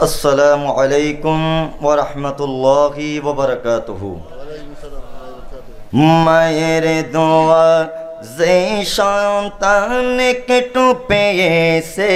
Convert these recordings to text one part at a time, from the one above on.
আসসালামু আলাইকুম ওয়া রাহমাতুল্লাহি ওয়া বারাকাতুহু। মায়ের দোয়া যে সন্তান একটু পেয়েছে,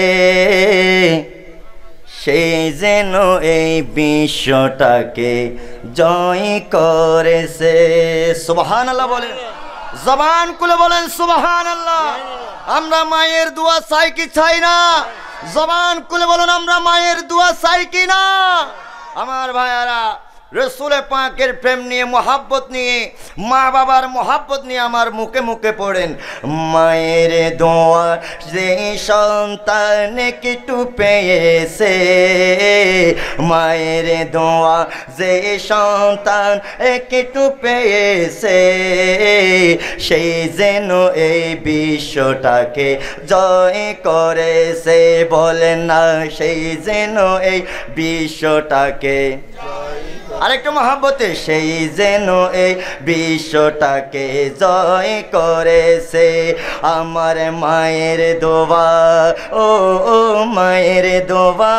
সে যেন এই বিশ্বটাকে জয় করেছে। সুবহানাল্লাহ বলেন, জবান খুলে বলেন সুবহানাল্লাহ। আমরা মায়ের দোয়া চাই কি চাই না? জবান খুলে বলুন, আমরা মায়ের দোয়া চাই কি না? আমার ভাইয়ারা, রসুল পাকের প্রেম নিয়ে, মোহাব্বত নিয়ে, মা বাবার মোহাব্বত নিয়ে আমার মুখে মুখে পড়েন। মায়ের দোয়া যে সন্তান একটু পেয়েছে, মায়ের দোয়া যে সন্তান একটু পেয়েছে, সেই যেন এই বিশ্বটাকে জয় করেছে। বলেন না, সেই যেন এই বিশ্বটাকে, আরেকটু মহাব্বতে, সেই যেন এই বিশ্বটাকে জয় করেছে। আমার মায়ের দোয়া, ও ও মায়ের দোয়া,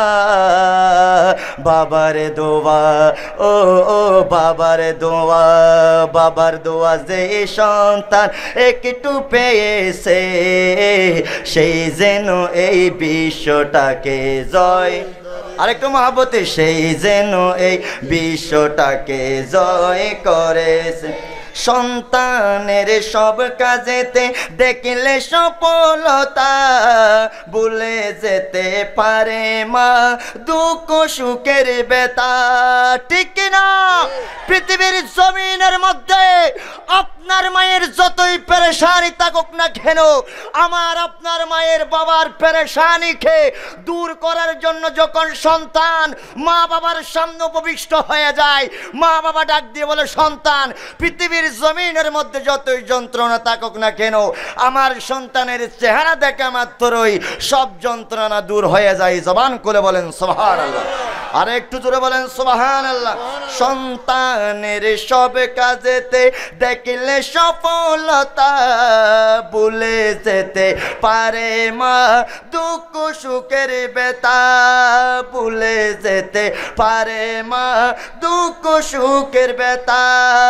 বাবার দোয়া, ও ও বাবার দোয়া, বাবার দোয়া যে সন্তান একটু পেয়েছে, সেই যেন এই বিশ্বটাকে জয়, আরেকটু মহাব্বতে, সেই যেন এই বিশ্বটাকে জয় করেছে। সন্তানের সব কাজেতে দেখলে সফলতা, ভুলে যেতে পারে মা দুঃখ সুখের ব্যথা। ঠিক না? পৃথিবীর জমিনের মধ্যে আপনার মায়ের যতই পেরেশানি থাকুক না কেন, আমার আপনার মায়ের বাবার পেরেশানিকে দূর করার জন্য যখন সন্তান মা বাবার সামনে উপবিষ্ট হয়ে যায়, মা বাবা ডাক দিয়ে বলে, সন্তান, পৃথিবীর জমিনের মধ্যে যতই যন্ত্রণা থাকুক না কেন, আমার সন্তানের চেহারা দেখে মাত্রই সব যন্ত্রণা দূর হয়ে যায়। জবান খুলে বলেন সুবহানাল্লাহ। আর একটু জোরে বলেন সুবহানাল্লাহ। সন্তানের সব কাজেতে দেখলে সফলতা, ভুলে যেতে পারে মা দুঃখ সুখের ব্যথা, ভুলে যেতে পারে মা দুঃখ সুখের ব্যথা।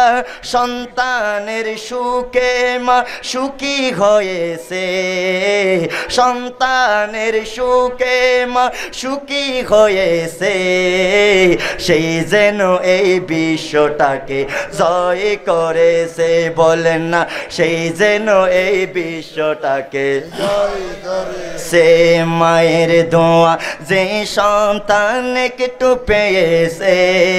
সন্তানের সুখে মা সুখী হয়েছে, সন্তানের সুখে মা সুখী হয়েছে, সেই যেন এই বিশ্বটাকে জয় করেছে। বলেন না, সেই যেন এই বিশ্বটাকে জয় করেছে। মায়ের দোয়া যে সন্তান একটু পেয়েছে,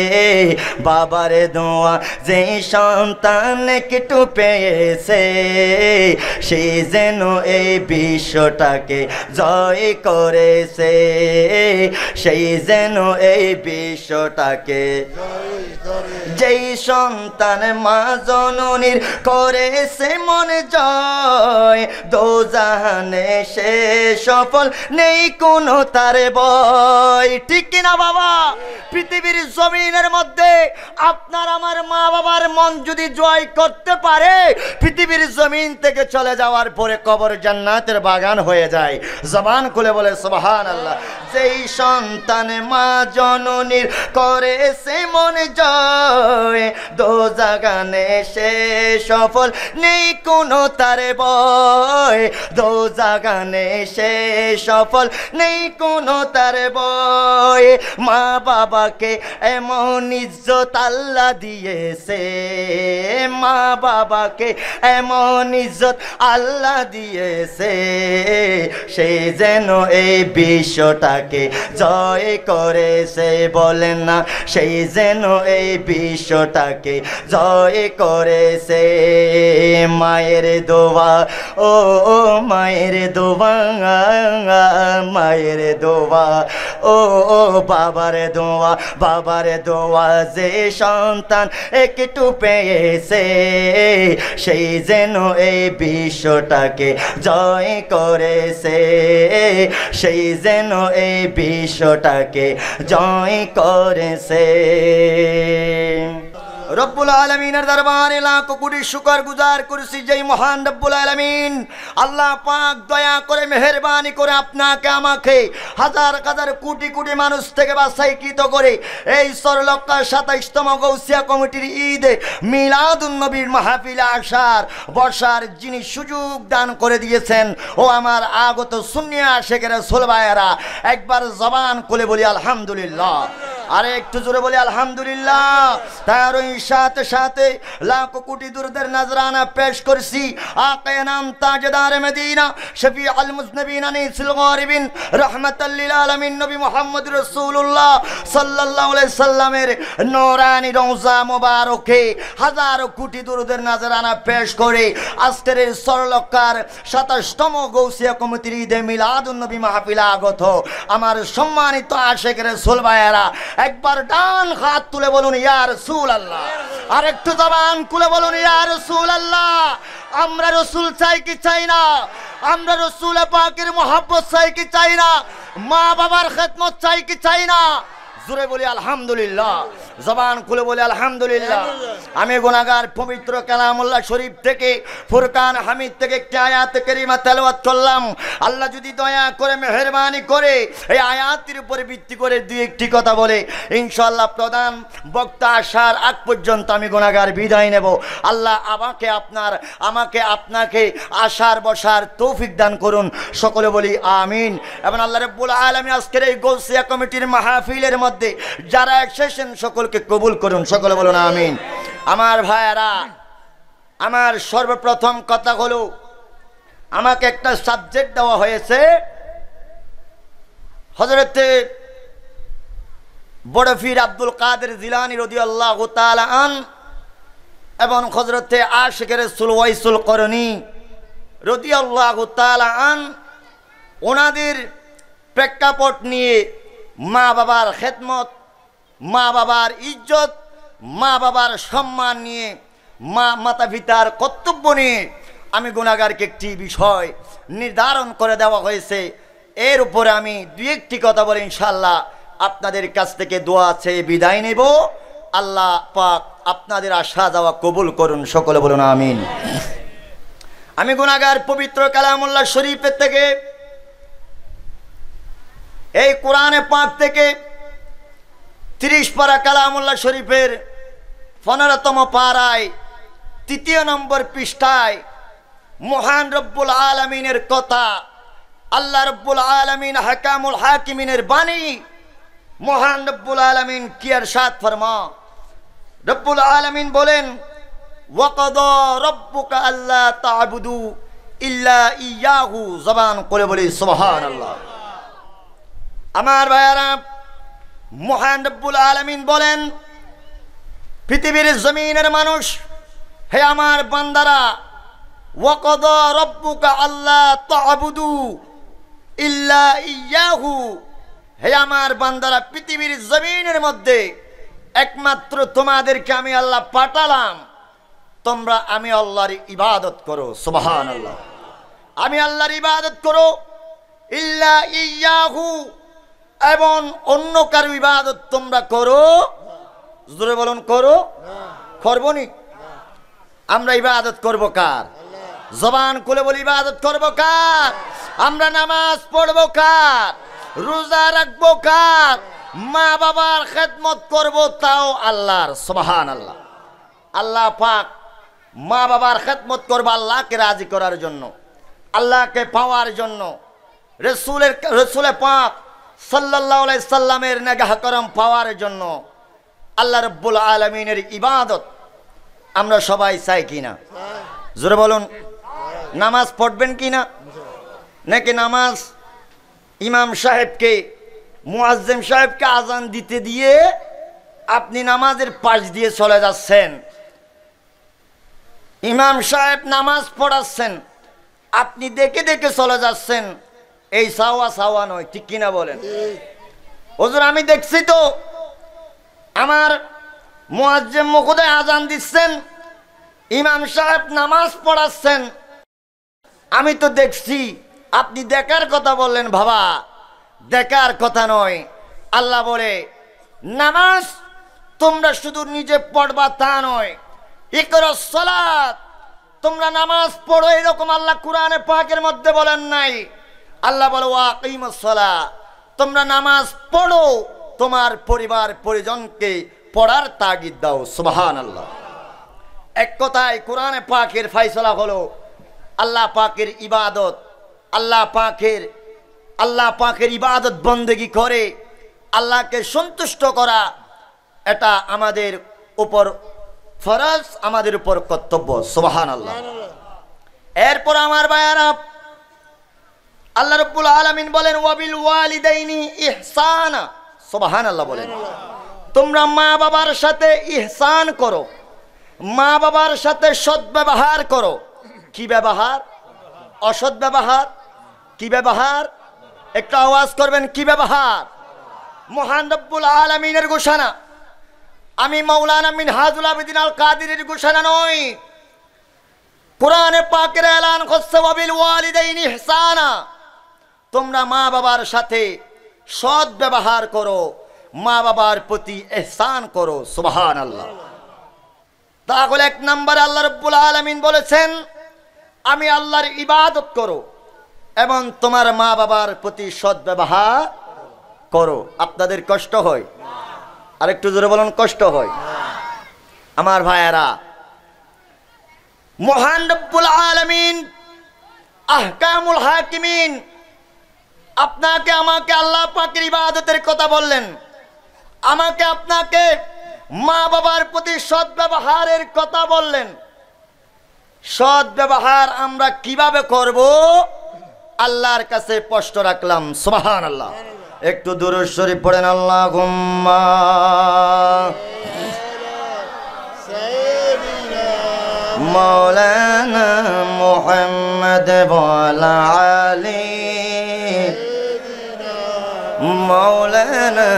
বাবার দোয়া যে সন্তান একটু পেয়েছে, সেই যেন এই বিশ্বটাকে জয় করেছে, সেই যেন এই বিশ্বটাকে জয় করেছে। যেই সন্তান মা জননীর করেছে মন জয়, দোজাহানে সে সফল, নেই কোনো তার ভয়। ঠিক কিনা বাবা? পৃথিবীর জমিনের মধ্যে আপনার আমার মা বাবার মন যদি জয় করতে পারে, পৃথিবীর জমিন থেকে চলে যাওয়ার পরে কবর জান্নাতের বাগান হয়ে যায়। জবান খুলে বলে সুবহানাল্লাহ। যেই সন্তান মা জননীর করেছে মন জয়, দোজাগানে সে সফল, নেই কোনো তার ভয়, দোজাগানে সে সফল, নেই কোনো তার ভয়। মা বাবাকে এমন ইজ্জত আল্লাহ দিয়েছে, মা বাবাকে এমন ইজ্জত আল্লাহ দিয়েছে, সে যেন এই বিশ্বটাকে জয় করেছে। বলেন না, সেই যেন এই বিশ্বটাকে জয় করেছে। মায়ের দোয়া, ও ও মায়ের দোয়া, মায়ের দোয়া, ও ও বাবার দোয়া, বাবার দোয়া যে সন্তান একটু পেয়েছে, সেই যেন এই বিশ্বটাকে জয় করেছে, সেই যেন এই বিশ্বটাকে জয় করেছে। রব্বুল আলামিনের দরবারে লাখ কোটি শুকর গুজার করছি যেই মহান রব্বুল আলামিন আল্লাহ পাক দয়া করে মেহেরবানি করে আপনাকে আমাকে হাজার হাজার কোটি কোটি মানুষ থেকে বাছাইকৃত করে এই 6,27তম গৌসিয়া কমিটির ঈদ মিলাদুন নবীর মাহফিলে আসার বসার যিনি সুযোগ দান করে দিয়েছেন ও আমার আগত সুন্নি আশিকের রাসূল ভাইয়েরা একবার জবান খুলে বলি আলহামদুলিল্লাহ। আরে একটু জোরে বলি আলহামদুলিল্লাহ। তার ওই সাথে সাথে লাখ কোটি দুরুদের নজরানা পেশ করছি আকায়ে নাম তাজদার মদিনা শফি আল মুজনবিন আনিসুল গারিবিন রাহমাতাল লিল আলামিন নবী মুহাম্মদ রাসূলুল্লাহ সাল্লাল্লাহু আলাইহি সাল্লামের নূরানি রওজা মোবারকে হাজার কোটি দুরুদের নজরানা পেশ করে আজকের এই 6,27তম গৌসিয়া কমিটির ঈদে মিলাদুন নবী মাহফিলে আগত আমার সম্মানিত আশিকের রাসূল ভাইয়েরা একবার ডান হাত তুলে বলুন ইয়া রাসূলুল্লাহ। আর একটু জবান খুলে বলুন ইয়া রাসূলুল্লাহ। আমরা রাসূল চাই কি চাই না? আমরা রাসূল পাকের মহব্বত চাই কি চাই না? মা বাবার খেদমত চাই কি চাই না? জোরে বলি আলহামদুলিল্লাহ। জবান খুলে বলি আলহামদুলিল্লাহ। আমি গুনাহগার পবিত্র কালামুল্লাহ শরীফ থেকে ফুরকান হামিদ থেকে একটি আয়াত কারিমা তেলাওয়াত করলাম। আল্লাহ যদি দয়া করে মেহেরবানি করে এই আয়াতের উপরে ভিত্তি করে দুই একটি কথা বলে ইনশাআল্লাহ প্রধান বক্তা আসার আগ পর্যন্ত আমি গুনাহগার বিদায় নেব। আল্লাহ আমাকে আপনাকে আসার বসার তৌফিক দান করুন, সকলে বলি আমিন। এবং আল্লাহ রাব্বুল আলামিন আজকের এই গৌসিয়া কমিটির মাহফিলের মধ্যে যারা এসেছেন সকলকে কবুল করুন, সকলে বলুন আমিন। আমার ভাইয়েরা, আমার সর্বপ্রথম কথা হলো আমাকে একটা সাবজেক্ট দেওয়া হয়েছে হযরতে বড় পীর আব্দুল কাদের জিলানী রাদিয়াল্লাহু তাআলা আন এবং হযরতে আশিক রাসূল ওয়াইসুল করনী রাদিয়াল্লাহু তাআলা আন ওনাদের প্রেক্ষাপট নিয়ে মা বাবার খেদমত, মা বাবার ইজ্জত, মা বাবার সম্মান নিয়ে মাতা পিতার কর্তব্য নিয়ে আমি গুনাহগারকে একটি বিষয় নির্ধারণ করে দেওয়া হয়েছে। এর উপরে আমি দুই একটি কথা বলে ইনশাআল্লাহ আপনাদের কাছ থেকে দোয়া চেয়ে বিদায় নেব। আল্লাহ পাক আপনাদের আশা যাওয়া কবুল করুন, সকলে বলুন আমিন। আমি গুনাহগার পবিত্র কালামুল্লাহ শরীফের থেকে এই কোরআনে পাক থেকে 30 পারা কালামুল্লাহ শরীফের 15তম পারায় 3 নম্বর পৃষ্ঠায় মহান রব্বুল আলামিনের কথা, আল্লাহ রব্বুল আলামিন হাকামুল হাকিমিনের বাণী। মহান রব্বুল আলামিন কি ইরশাদ ফরমা, রব্বুল আলামিন বলেন ওয়াকাদা রাব্বুকা আল্লা তা'বুদু ইল্লা ইয়াহু। জবান করে বলি সুবহানাল্লাহ। আমার ভাইয়ারা, মহান রব্বুল আলামিন বলেন পৃথিবীর জমিনের মানুষ, হে আমার বান্দারা, ওয়াকাদা রাব্বুকা আল্লা তা'বুদু ইল্লা ইয়াহু, হে আমার বান্দারা, পৃথিবীর জমিনের মধ্যে একমাত্র তোমাদেরকে আমি আল্লাহ পাঠালাম, তোমরা আমি আল্লাহর ইবাদত করো। সুবহানাল্লাহ। আমি আল্লাহর ইবাদত করো, ইল্লা ইয়াহু, এবং অন্য কারো ইবাদত তোমরা করো। জোরে বলুন করো, করবো নি? আমরা ইবাদত করব কার? জবান খুলে বলি ইবাদত করব কার? আমরা নামাজ পড়বো কার? রোজা রাখবো কার? মা বাবার খেদমত করব তাও আল্লাহর। সুবহানাল্লাহ। আল্লাহ পাক মা বাবার খেদমত করবো আল্লাহকে রাজি করার জন্য, আল্লাহকে পাওয়ার জন্য, রসুলের পাক সাল্লাল্লাহু আলাইহি সাল্লামের নেগাহ করম পাওয়ার জন্য। আল্লাহ রাব্বুল আলামিনের ইবাদত আমরা সবাই চাই কিনা? জোরে বলুন। নামাজ পড়বেন কিনা? নাকি নামাজ ইমাম সাহেবকে, মুয়াজ্জিম সাহেবকে আজান দিতে দিয়ে আপনি নামাজের পাশ দিয়ে চলে যাচ্ছেন? ইমাম সাহেব নামাজ পড়াচ্ছেন, আপনি দেখে দেখে চলে যাচ্ছেন, এই সাওয়া নয়, ঠিক কিনা বলেন? হুজুর আমি দেখছি তো, আমার মুয়াজ্জিম মহোদয় আজান দিচ্ছেন, ইমাম সাহেব নামাজ পড়াচ্ছেন, আমি তো দেখছি। আপনি দেখার কথা বললেন, বাবা দেখার কথা নয়। আল্লাহ বলে নামাজ তোমরা শুধু নিজে পড়বা তা নয়, ইকরাস সালাত, তোমরা নামাজ পড়ো, এরকম আল্লাহ কোরআনে পাকের মধ্যে বলেন নাই। আল্লাহ বলে ওয়াকিমুস সালাহ, তোমরা নামাজ পড়ো, তোমার পরিবার পরিজনকে পড়ার তাগিদ দাও। সুবহানাল্লাহ। এক কথায় কোরআনে পাকের ফয়সালা হলো আল্লাহ পাকের ইবাদত, আল্লাহ পাকের ইবাদত বন্দেগী করে আল্লাহকে সন্তুষ্ট করা, এটা আমাদের উপর ফরজ, আমাদের উপর কর্তব্য। সুবহানাল্লাহ। এরপর আমার ভাইয়ারা, আল্লাহ রাব্বুল আলামিন বলেন ওয়াবিল ওয়ালিদাইনি ইহসানা। সুবহানাল্লাহ বলেন, তোমরা মা বাবার সাথে ইহসান করো, মা বাবার সাথে সদ্ব্যবহার করো। কি ব্যবহার? অসৎ ব্যবহার। কি ব্যবহার? একটু আওয়াজ করবেন, কি ব্যবহার? মহান রব্বুল আলামিনের ঘোষণা, আমি মাওলানা মিনহাজুল আবেদিন আল কাদিরের ঘোষণা নয়, কোরআনে পাকের এলান করছে ওয়াবিল ওয়ালিদাইনি ইহসানা, তোমরা মা বাবার সাথে সৎ ব্যবহার করো, মা বাবার প্রতি ইহসান করো। সুবহানাল্লাহ। তাহলে এক নম্বরে আল্লাহ রাব্বুল আলামিন বলেছেন আমি আল্লাহর ইবাদত করো এবং তোমার মা বাবার প্রতি সৎ ব্যবহার করো। আপনাদের কষ্ট হয়? আরেকটু জোরে বলুন, কষ্ট হয়? আমার ভাইয়েরা, মহান রব্বুল আলামিন আহকামুল হাকিমিন আপনাকে আমাকে আল্লাহ পাকের ইবাদতের কথা বললেন, আমাকে আপনাকে মা বাবার প্রতি সৎ ব্যবহারের কথা বললেন। সৎ ব্যবহার আমরা কিভাবে করব আল্লাহর কাছে প্রশ্ন রাখলাম। সুবহানাল্লাহ। একটু দুরূদ শরীফ পড়েন, আল্লাহুম্মা মাওলানা মুহাম্মদ ওয়ালা আলি মাওলানা।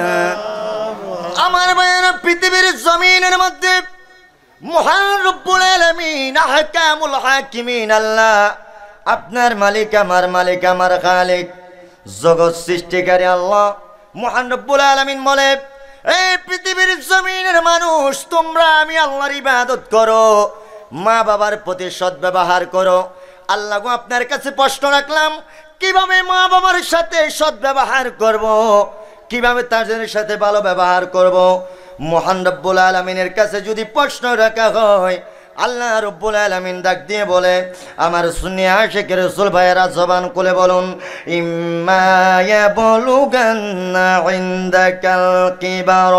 আমার ভাইয়েরা, পৃথিবীর জমিনের মধ্যে মহান রব্বুল আলামিন আহকামুল হাকিমিন আল্লাহ, আপনার মালিক, আমার মালিক, আমার খালিক, জগৎ সৃষ্টিকারী আল্লাহ মহান রব্বুল আলামিন বলে, এই পৃথিবীর জমিনের মানুষ, তোমরা আমি আল্লাহর ইবাদত করো, মা বাবার প্রতি সদ্ব্যবহার করো। আল্লাহ গো, আপনার কাছে প্রশ্ন রাখলাম, কিভাবে মা বাবার সাথে সদ্ব্যবহার করব, কিভাবে তাদের সাথে ভালো ব্যবহার করব। মহান রব্বুল আলামিনের কাছে যদি প্রশ্ন রাখা হয়, আল্লাহ রব্বুল আলামিন ডাক দিয়ে বলে, আমার সুন্নি আশিক রাসূল ভাইয়েরা জবান খুলে বলুন, ইম্মা ইয়াবলুগান্না ইনদাকাল কিবার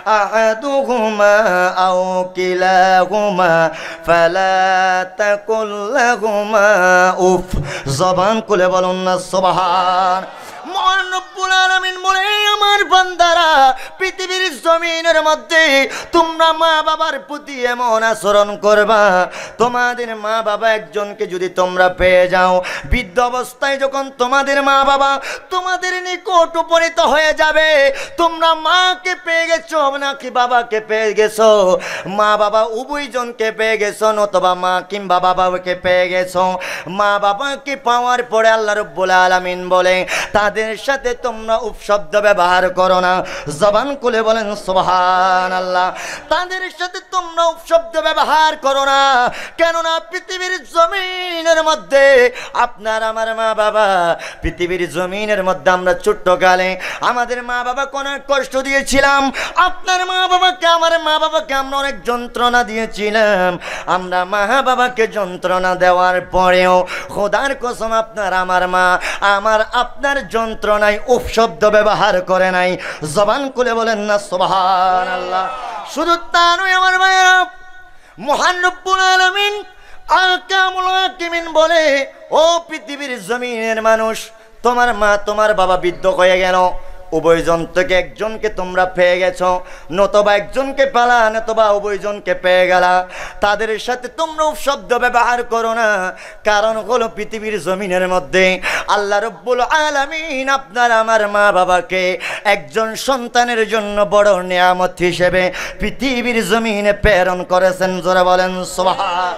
আহাদুহুমা আও কিলাহুমা ফালা তাকুল লাহুমা উফ। জবান খুলে বলুন না সুবহান। মহান রব্বুল আলামিন বলে, আমার বান্দারা, পৃথিবীর জমিনের মধ্যে তোমরা মা বাবার প্রতি এমন আচরণ করবা, তোমাদের মা বাবা একজনকে যদি তোমরা পেয়ে যাও, বৃদ্ধ অবস্থায় যখন তোমাদের মা বাবা তোমাদের নিকট উপনীত হয়ে যাবে, তোমরা মাকে পেয়ে গেছো নাকি বাবাকে পেয়ে গেছো, মা বাবা উভয়জনকে পেয়ে গেছো, নতুবা মা কিংবা বাবাকে পেয়ে গেছো, মা বাবাকে পাওয়ার পরে আল্লাহ রাব্বুল আলামিন বলে, তাদের সাথে তোমরা উপশব্দ ব্যবহার করো না। জবান খুলে বলেন সুবহানাল্লাহ। তাদের সাথে তোমরা উপশব্দ ব্যবহার করো না, কেননা পৃথিবীর জমিনের মধ্যে আপনার আমার মা বাবা, পৃথিবীর জমিনের মধ্যে আমরা ছোট্টকালে আমাদের মা বাবাকে অনেক কষ্ট দিয়েছিলাম, আপনার মা বাবাকে, আমার মা বাবাকে আমরা অনেক যন্ত্রণা দিয়েছিলাম। আমরা মা বাবাকে যন্ত্রণা দেওয়ার পরেও খোদার কসম আপনার আমার মা আমার আপনার যন্ত্রণায় উপশব্দ ব্যবহার করে নাই। জবান খুলে বলেন না সুবহানাল্লাহ। শুধু তা নয় আমার ভাইয়েরা, মহান রব্বুল আলামিন আহকামুল হাকিমিন বলে, ও পৃথিবীর জমিনের মানুষ, তোমার মা তোমার বাবা বৃদ্ধ হয়ে গেল, উভয়জন থেকে একজনকে তোমরা পেয়ে গেছো, নতবা একজনকে পালা, নতবা উভয়জনকে পেয়ে গেলা, তাদের সাথে তোমরা শব্দ ব্যবহার করো না। কারণ হলো পৃথিবীর জমিনের মধ্যে আল্লাহ রব্বুল আলামিন আপনার আমার মা বাবাকে একজন সন্তানের জন্য বড় নিয়ামত হিসেবে পৃথিবীর জমিনে প্রেরণ করেছেন। জোরে বলেন সুবহান।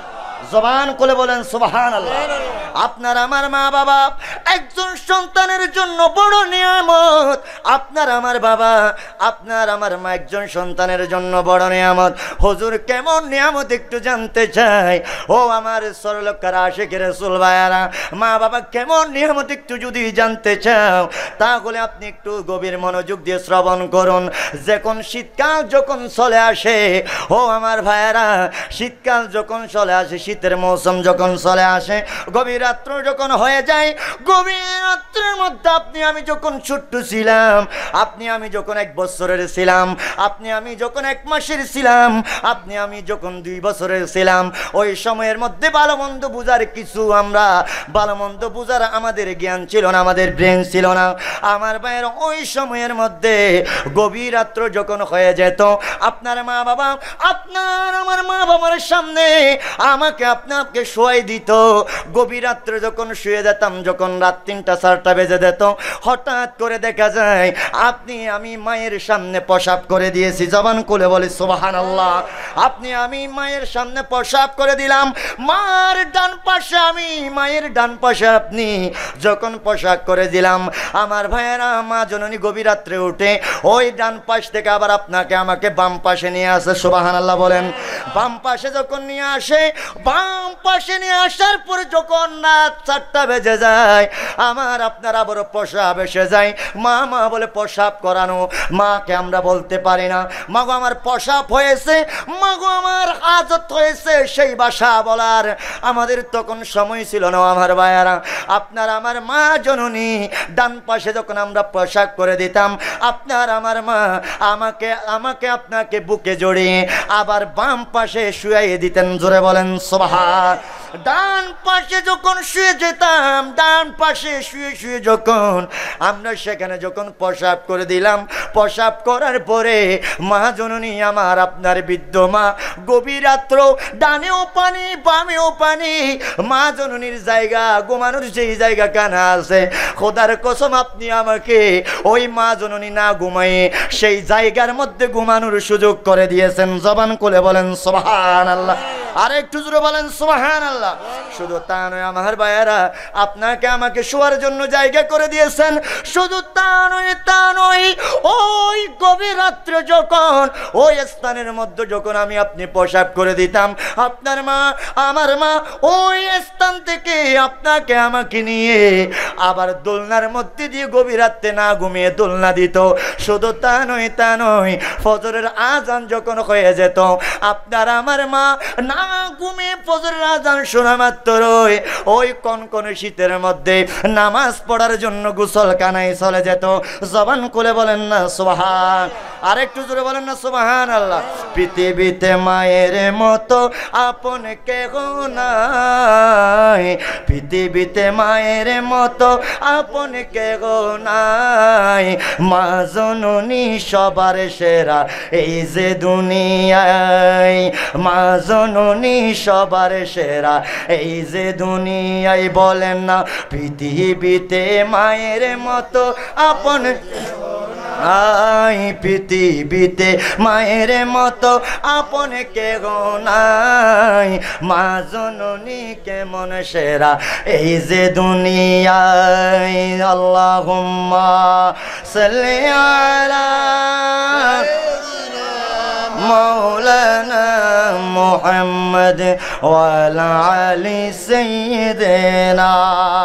জবান খুলে বলেন সুবহানাল্লাহ। আপনার আমার মা বাবা একজন সন্তানের জন্য বড় নিয়ামত। আপনার আমার বাবা, আপনার আমার মা একজন সন্তানের জন্য বড় নিয়ামত। হুজুর কেমন নিয়ামত একটু জানতে চাই। ও আমার সরলকার আশিক রাসূল ভাইয়ারা, মা বাবা কেমন নিয়ামত একটু যদি জানতে চাও তাহলে আপনি একটু গভীর মনোযোগ দিয়ে শ্রবণ করুন। যখন শীতকাল যখন চলে আসে, ও আমার ভাইয়ারা, শীতকাল যখন চলে আসে, শীতের মৌসুম যখন চলে আসে, গভীর রাত্র যখন হয়ে যায়, গভীর রাত্রের মধ্যে আপনি আমি যখন ছোট্ট ছিলাম, আপনি আমি যখন 1 বছরের ছিলাম, আপনি আমি যখন 1 মাসের ছিলাম, আপনি আমি যখন 2 বছরের ছিলাম, ওই সময়ের মধ্যে ভালো মন্দ বুঝার কিছু আমরা ভালো মন্দ বুঝার আমাদের জ্ঞান ছিল না, আমাদের ব্রেন ছিল না। আমার ভাইয়ের ওই সময়ের মধ্যে গভীর রাত্র যখন হয়ে যেত, আপনার মা বাবা, আপনার আমার মা বাবার সামনে আমাকে আপনাকে শোয়াই দিত। গভীর রাত্রে যখন শুয়ে যেতাম, যখন রাত 3টা 4টা বেজে যেত, হঠাৎ করে দেখা যায় আপনি আমি মায়ের সামনে পেশাব করে দিয়েছি। জবান খুলে বলি সুবহানাল্লাহ। আপনি আমি মায়ের সামনে পেশাব করে দিলাম, মার ডান পাশে আমি, মায়ের ডান পাশে আপনি। যখন পেশাব করে দিলাম, আমার ভাইয়েরা, মা জননী গভীর রাত্রে উঠে ওই ডান পাশ থেকে আবার আপনাকে আমাকে বাম পাশে নিয়ে আসে। সুবহানাল্লাহ বলেন। বাম পাশে যখন নিয়ে আসে, বাম পাশে নিয়ে আসার পরে যখন রাত 4টা বেজে যায়, আমার আপনার আবারও পেশাব এসে যায়। মা মা বলে পেশাব করানো, মাকে আমরা বলতে পারি না মাগো আমার পেশাব হয়েছে, মাগো আমার হাজত হয়েছে, সেই ভাষা বলার আমাদের তখন সময় ছিল না। আমার ভাইয়ারা, আপনার আমার মা জননী ডান পাশে যখন আমরা পেশাব করে দিতাম, আপনার আমার মা আমাকে আমাকে আপনাকে বুকে জড়িয়ে আবার বাম পাশে শুয়াইয়ে দিতেন। জোরে বলেন সুবহান। ডান পাশে যখন শুয়ে যেতাম, ডান পাশে শুয়ে শুয়ে যখন আমরা সেখানে যখন পেশাব করে দিলাম, পেশাব করার পরে মা জননী আমার আপনার বৃদ্ধ মা গভীর রাত্র ডানেও পানি বামেও পানি, মা জননীর জায়গা ঘুমানোর যেই জায়গা কানা আছে, খোদার কসম আপনি আমাকে ওই মা জননী না ঘুমাইয়ে সেই জায়গার মধ্যে ঘুমানোর সুযোগ করে দিয়েছেন। জবান খুলে বলেন সুবহানাল্লাহ। আর একটু জোরে বলেন সুবহানাল্লাহ। শুধু তা নয় আমার ভাইয়েরা, আপনাকে আমাকে শোয়ার জন্য জায়গা করে দিয়েছেন। শুধু তা নয়, তা নয়, ওই গভীর রাত্রে যখন ওই স্থানের মধ্যে যখন আমি আপনি পেশাব করে দিতাম, আপনার মা আমার মা ওই স্থান থেকে আপনাকে আমাকে নিয়ে আবার দোলনার মধ্যে দিয়ে গভীর রাত্রে না ঘুমিয়ে দোলনা দিত। শুধু তা নয়, তা নয়, ফজরের আজান যখন হয়ে যেত, আপনার আমার মা না ঘুমিয়ে ফজরের আজান শোনা মাত্র ওই কনকনে শীতের মধ্যে নামাজ পড়ার জন্য গোসলখানায় চলে যেত। জবান খুলে বলেন না সুবহান। আর একটু জোরে বলেন না সুবহানাল্লাহ। পৃথিবীতে মায়ের মতো আপন কেহ নাই, পৃথিবীতে মায়ের মতো আপন কেহ নাই, মা জননী সবার সেরা এই যে দুনিয়ায়, মা জননী সবার সেরা এই যে দুনিয়ায়। বলেন না পৃথিবীতে মায়ের মতো আপন আই, পৃথিবীতে মায়ের মতো আপন কেহ নাই, মা জননী কেমন সেরা এই যে দুনিয়ায়। আল্লাহুম্মা সাল্লি আলা মাওলানা মুহাম্মদ ওয়া আলা আলি সাইয়্যিদিনা।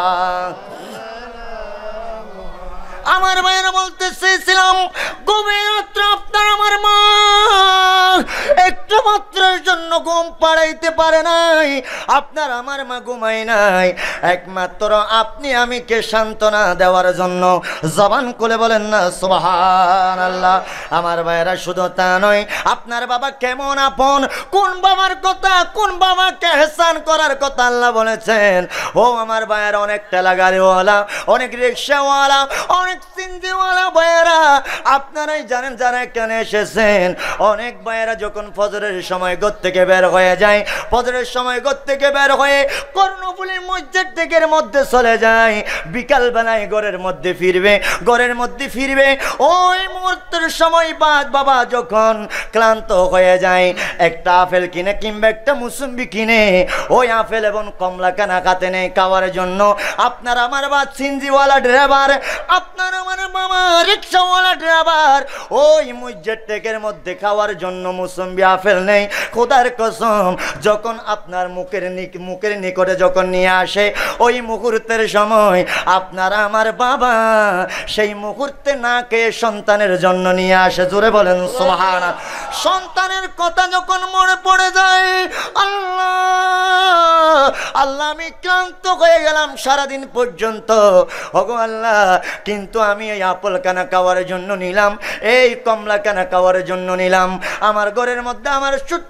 আমার ভাইয়েরা বলতে চেয়েছিলাম, গভীর রাত্রে আপনার আমার মা একটু মাত্রের জন্য ঘুম পাড়াইতে পারে নাই, আপনার আমার মা ঘুমাই নাই, একমাত্র আপনি আমিকে সান্ত্বনা দেওয়ার জন্য। জবান খুলে বলেন না সুবহানাল্লাহ। আমার ভাইয়েরা, শুধু তা নয়, আপনার বাবা কেমন আপন, কোন বাবার কথা, কোন বাবাকে এহসান করার কথা আল্লাহ বলেছেন। ও আমার ভাইয়েরা, অনেক ঠেলা গাড়িওয়ালা, অনেক রিক্সাওয়ালা, অনেক সিনজিওয়ালা ভাইয়েরা, আপনারাই জানেন যারা এখানে এসেছেন, অনেক ভাইয়েরা যখন ফজরের সময় ঘর থেকে বের হয়ে যায়, ফজরের সময় ঘর থেকে বের হয়ে কর্ণফুলী মসজিদ থেকে মধ্যে চলে যায়, বিকাল বেলায় ঘরের মধ্যে ফিরবে, ঘরের মধ্যে ফিরবে, ওই মুহূর্তের সময় বাবা যখন ক্লান্ত হয়ে যায়, একটা আপেল কিনে কিংবা একটা মুসম্বি কিনে ওই আপেল এবং কমলা কানা খাতে নেই খাওয়ার জন্য। আপনার আমার বা সিনজিওয়ালা ড্রাইভার, আপনার আমার মামা রিক্সাওয়ালা ড্রাইভার ওই মসজিদ টেকের মধ্যে খাওয়ার জন্য মুসম্বি আপেল নেই। খোদার কসম, যখন আপনার মুখের নিকটে যখন নিয়ে আসে, ওই মুহূর্তের সময় আপনার আমার বাবা সেই মুহূর্তে না খেয়ে সন্তানের জন্য নিয়ে আসে। জোরে বলেন সুবহানাল্লাহ। সন্তানের কথা যখন মনে পড়ে যায়, আল্লাহ আল্লাহ, আমি ক্লান্ত হয়ে গেলাম সারাদিন পর্যন্ত, ওগো আল্লাহ, কিন্তু আমি এই আপেল কানা খাওয়ার জন্য নিলাম, এই কমলা কানা খাওয়ার জন্য নিলাম। আমার ঘরের মধ্যে আমার ছোট্ট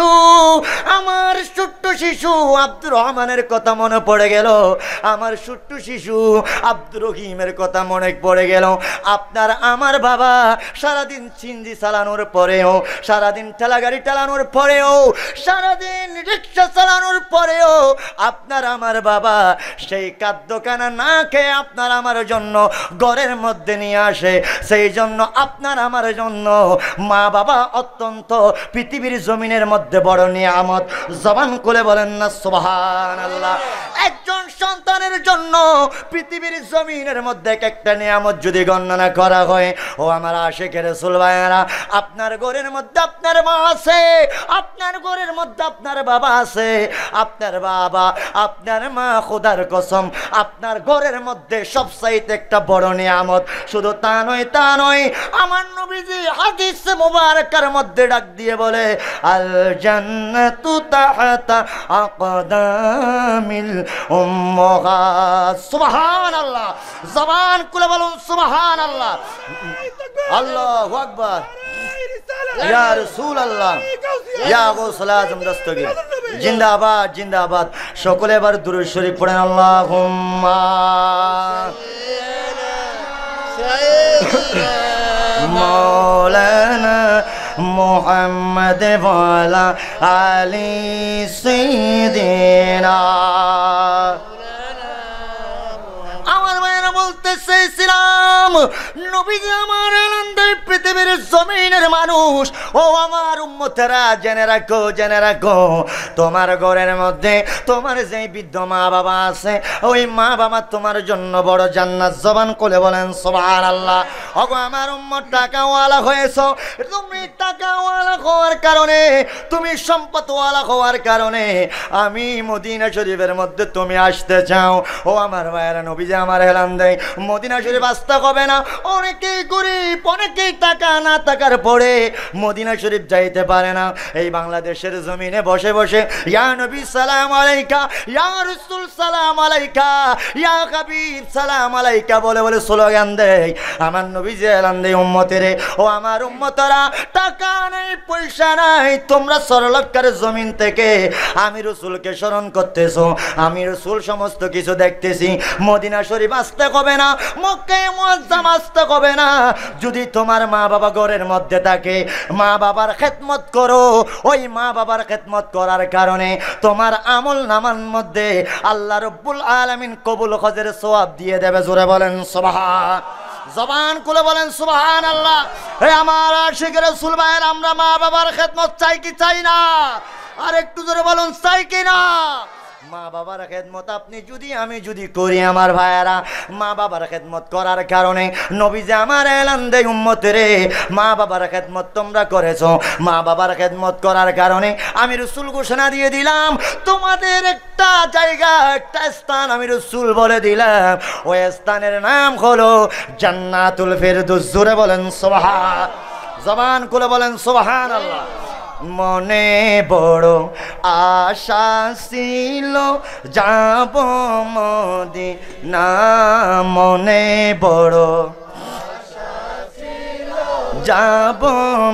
শিশু আব্দুর রহমানের কথা মনে পড়ে গেল, আমার ছোট্ট শিশু আব্দুর রহিমের কথা মনে পড়ে গেল। আপনার আমার বাবা সারাদিন সিনজি চালানোর পরেও, সারাদিন ঠেলাগাড়ি চালানোর পরেও, সারাদিন রিক্সা চালানোর পরেও আপনার আমার বাবা সেই খাদ্যখানা না খেয়ে আপনার আমার জন্য ঘরের মধ্যে নিয়ে আসে। সেই জন্য আপনার আমার জন্য মা বাবা অত্যন্ত পৃথিবীর জমিনের মধ্যে বড় নিয়ামত। জবান খুলে বলেন না সুবহানাল্লাহ। একজন সন্তানের জন্য পৃথিবীর জমিনের মধ্যে একটা নিয়ামত যদি গণনা করা হয়, ও আমার আশিকের রাসূল ভাইয়েরা, আপনার ঘরের মধ্যে আপনার মা আছে, আপনার ঘরের মধ্যে আপনার বাবা আছে, আপনার বাবা আপনার মা, খোদার কসম আপনার ঘরের মধ্যে সবচাইতে একটা বড় নিয়ামত। শুধু তা নয়, আমার নবীজি হাদিস মুবারকার মধ্যে ডাক দিয়ে বলে, আল জান্নাতু তাহতা আকদামিল উম্মাহাত। সুবহানাল্লাহ। জবান খুলে বলুন সুবহানাল্লাহ। আল্লাহু আকবার। ইয়া রাসূলুল্লাহ, ইয়া গাউসুল আজম দস্তগীর, জিন্দাবাদ জিন্দাবাদ। সকলে এবার দুরূদ শরীফ পড়েন। আল্লাহুম্মা মাওলানা মুহাম্মদ ওয়ালা আলি সাইয়্যিদিনা। আমার মায়েরা বলতেছে, ইসলাম নবীজি আমার আনন্দের পৃথিবীর জমিনের মানুষ, ও আমার উম্মতেরা জেনে রাখো, তোমার ঘরের মধ্যে তোমার যে বৃদ্ধ মা বাবা আছে, ওই মা বাবা তোমার জন্য বড় জান্নাত। জবান খুলে বলেন সুবহানাল্লাহ। ওগো আমার উম্মত, টাকাওয়ালা হয়েছো তুমি, টাকাওয়ালা হওয়ার কারণে, তুমি সম্পদওয়ালা হওয়ার কারণে আমি মদিনা শরীফের মধ্যে তুমি আসতে চাও। ও আমার ভাইয়েরা, নবীজি আমার এলান দেয়, মদিনা শরীফ আসতে হবে না। অনেকেই গরিব, অনেকেই টাকা না থাকার পরে মদিনা শরীফ যাইতে পারে না। এই বাংলাদেশের জমিনে বসে বসে ইয়া নবী সালাম আলাইকা, ইয়া রাসূল সালাম আলাইকা, ইয়া হাবিব সালাম আলাইকা বলে বলে স্লোগান দেয়। আমার নবীজি এলান দেয়, উম্মতেরে, ও আমার উম্মতরা, টাকা নেই পয়সা নাই, তোমরা সরলকার জমিন থেকে আমি রাসূলকে স্মরণ করতেছো, আমি রাসূল সমস্ত কিছু দেখতেছি। মদিনা শরীফ আসতে হবে না, মক্কা মুআজ্জাম আসতে হবে না। যদি তোমার মা বাবা ঘরের মধ্যে থাকে, মা বাবার খেদমত করো। ওই মা বাবার খেদমত করার কারণে তোমার আমল নামার মধ্যে আল্লাহ রব্বুল আলামিন কবুল হজের সওয়াব দিয়ে দেবে। জোরে বলেন সুবহান। জবান খুলে বলেন সুবহানাল্লাহ। হে আমার আশিকের রাসূল ভাইয়ের, আমরা মা বাবার খেদমত চাই কি চাই না? আর একটু জোরে বলুন, চাই কি না? মা বাবার খেদমত আপনি যদি আমি যদি করি আমার ভাইয়েরা, মা বাবার খেদমত করার কারণে নবীজি আমার এলান দেয়, উম্মতেরে, মা বাবার খেদমত তোমরা করেছো, মা বাবার খেদমত করার কারণে আমি রাসূল ঘোষণা দিয়ে দিলাম, তোমাদের একটা জায়গা, একটা স্থান আমি রাসূল বলে দিলাম, ওই স্থানের নাম হলো জান্নাতুল ফেরদৌস। জোরে বলেন সুবহান। জবান খুলে বলেন সুবহানাল্লাহ। মনে বড় আশা ছিল যাব মদিনা, মনে বড় যাব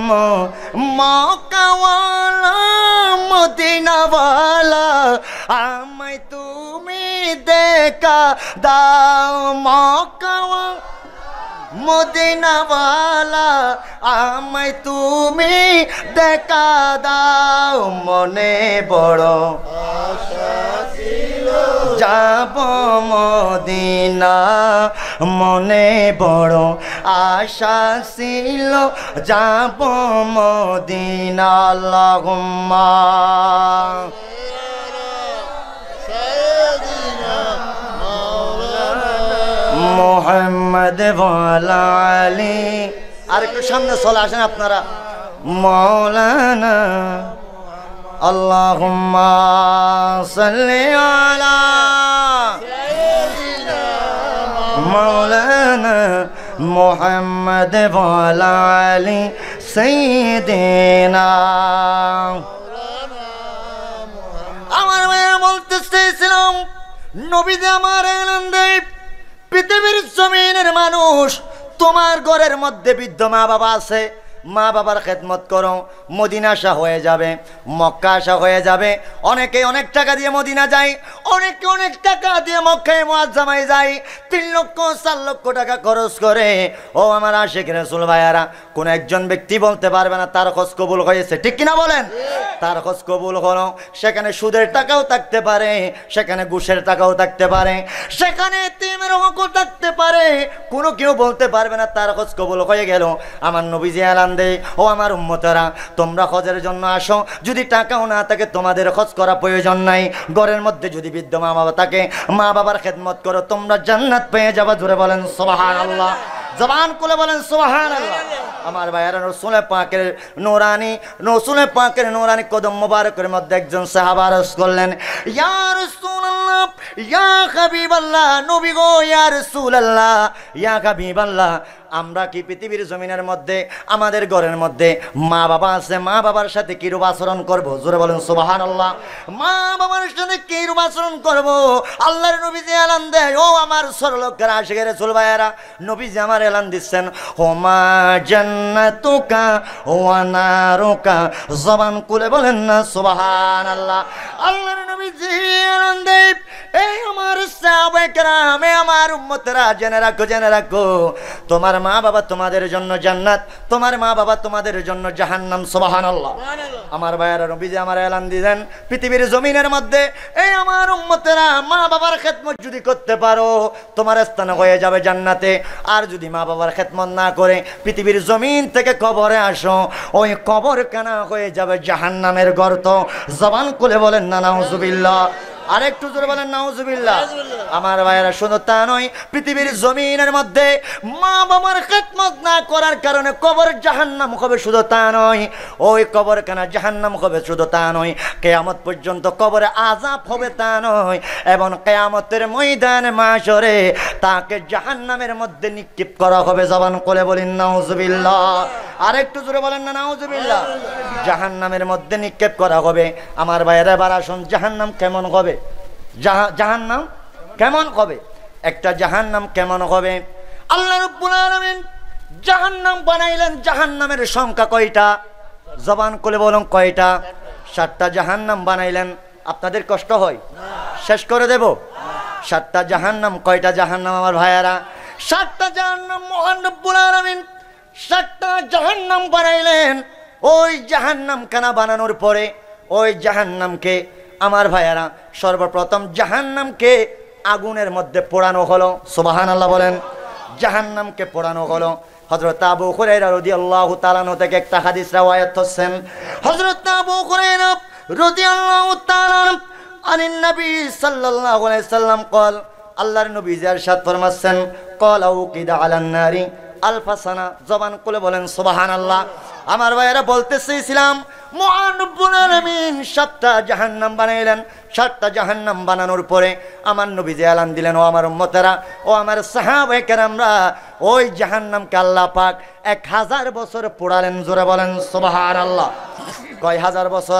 মক্কাওয়ালা মদিনাওয়ালা, আমায় তুমি দেখা দাও মক্কাওয়ালা। মদিনাওয়ালা আমায় তুমি দেখা দাও মনে বড় যাব মদিনা মনে বড় আশা ছিল যাব মদিনা আল্লাহুম্মা মুহাম্মদ ওয়ালা আলী আর একটু সামনে চলে আসেন আপনারা মাওলানা আল্লাহুম্মা সাল্লি আলা মাওলানা মুহাম্মদ ওয়ালা আলী সাইয়্যিদিনা আমার মেয়ে বলতে চেয়েছিলাম নবীজি আমার আনন্দে পৃথিবীর জমিনের মানুষ তোমার ঘরের মধ্যে বৃদ্ধ মা বাবা আছে মা বাবার খেদমত করো মদিনা আসা হয়ে যাবে মক্কা আসা হয়ে যাবে অনেকে অনেক টাকা দিয়ে মদিনা যায় অনেকে অনেক টাকা দিয়ে মক্কায় মুআজ্জামায় যায় 3 লক্ষ 4 লক্ষ টাকা খরচ করে ও আমার আশিক রাসূল ভাইয়ারা কোন একজন ব্যক্তি বলতে পারবে না তার খোঁজ কবুল হয়েছে ঠিক কিনা বলেন তার খোঁজ কবুল হলো সেখানে সুদের টাকাও থাকতে পারে সেখানে ঘুষের টাকাও থাকতে পারে সেখানে তিমের হকও থাকতে পারে কোনো কেউ বলতে পারবে না তার খোঁজ কবুল হয়ে গেল আমার নবীজি এলান দেয় ও আমার উম্মতেরা তোমরা হজের জন্য আসো যদি টাকাও না থাকে তোমাদের খরচ করা প্রয়োজন নাই ঘরের মধ্যে যদি বৃদ্ধ মা বাবা থাকে মা বাবার খেদমত করো তোমরা জান্নাত পেয়ে যাবে জোরে বলেন সুবহানাল্লাহ জবান খুলে বলেন সুবহানাল্লাহ আমার ভাইয়েরা রাসূল পাকের নূরানি কদম মোবারকের মধ্যে একজন সাহাবা আরজ করলেন ইয়া রাসূলুল্লাহ ইয়া হাবিবাল্লাহ নবী গো ইয়া রাসূলুল্লাহ ইয়া হাবিবাল্লাহ আমরা কি পৃথিবীর জমিনের মধ্যে আমাদের ঘরের মধ্যে মা বাবা আছে মা বাবার সাথে কিরূপ আচরণ করব জোরে বলেন সুবহানাল্লাহ মা বাবার সাথে কিরূপ আচরণ করব আল্লাহর নবীজি এলান দেয় ও আমার সরলকের আশিক রাসূল ভাইয়েরা নবীজি আমার এলান দিচ্ছেন হোমা জান্নাতুকা ওয়া নারুকা জবান খুলে বলেন না সুবহানাল্লাহ আল্লাহর নবীজি এলান দেয় এই আমার সাহাবায়ে কেরাম আমার উম্মতেরা জেনে রাখো তোমার মা বাবা তোমাদের জন্য জান্নাত তোমার মা বাবা তোমাদের জন্য জাহান্নাম সুবহানাল্লাহ আমার ভাইয়েরা নবীজি আমার এলান দিলেন পৃথিবীর জমিনের মধ্যে এই আমার উম্মতেরা মা বাবার খেদমত যদি করতে পারো তোমার স্থান হয়ে যাবে জান্নাতে আর যদি মা বাবার খেদমত না করে পৃথিবীর জমিন থেকে কবরে আসো ওই কবর কানা হয়ে যাবে জাহান্নামের গর্ত জবান খুলে বলেন না নাউজুবিল্লাহ আরেকটু জোরে বলেন নাউজুবিল্লাহ আমার ভাইয়েরা শুধু তা নয় পৃথিবীর জমিনের মধ্যে মা বাবার খেদমত না করার কারণে কবর জাহান্নাম হবে শুধু তা নয় ওই কবর কানা জাহান্নাম হবে শুধু তা নয় কিয়ামত পর্যন্ত কবরে আযাব হবে তা নয় এবং কিয়ামতের ময়দানে মাশরে তাকে জাহান্নামের মধ্যে নিক্ষেপ করা হবে জবান খুলে বলেন নাউজুবিল্লাহ আরেকটু জোরে বলেন না নাউজুবিল্লাহ জাহান্নামের মধ্যে নিক্ষেপ করা হবে আমার ভাইয়েরা এবার আসুন জাহান্নাম কেমন হবে জাহান্নাম কেমন হবে একটা জাহান্নাম কেমন হবে আল্লাহ রাব্বুল আলামিন জাহান্নাম বানাইলেন জাহান্নামের সংখ্যা কয়টা জবান খুলে বলুন কয়টা 7টা জাহান্নাম বানাইলেন আপনাদের কষ্ট হয় শেষ করে দেব 7টা জাহান্নাম কয়টা জাহান্নাম আমার ভাইয়ারা 7টা জাহান্নাম মহান রব্বুল আলামিন 7টা জাহান্নাম বানাইলেন ওই জাহান্নাম খানা বানানোর পরে ওই জাহান্নামকে আমার ভাইয়ারা সর্বপ্রথম জাহান্নামকে আগুনের মধ্যে পোড়ানো হলো সুবহানাল্লাহ বলেন জাহান্নামকে পোড়ানো হলো হযরত আবু হুরায়রা রাদিয়াল্লাহু তাআলা আনহু থেকে একটা হাদিস রওয়ায়াত হচ্ছেন হযরত আবু হুরায়রা রাদিয়াল্লাহু তাআলা আনিন নবী সাল্লাল্লাহু আলাইহি সাল্লাম قال আল্লাহর নবী ইরশাদ ফরমাচ্ছেন ক্বালা উকিদা আলান নারি আলফা সানা জবান খুলে বলেন সুবহানাল্লাহ আমার ভাইয়েরা বলতে চেয়েছিলাম মহান রব্বুল আলামিন 7টা জাহান্নাম বানাইলেন 7টা জাহান্নাম বানানোর পরে আমার নবীজি এলান দিলেন ও আমার উম্মতেরা ও আমার সাহাবায়ে কেরামরা ওই জাহান্নামকে আল্লাহ পাক 1000 বছর পোড়ালেন জোরে বলেন সুবহানাল্লাহ কয় হাজার বছর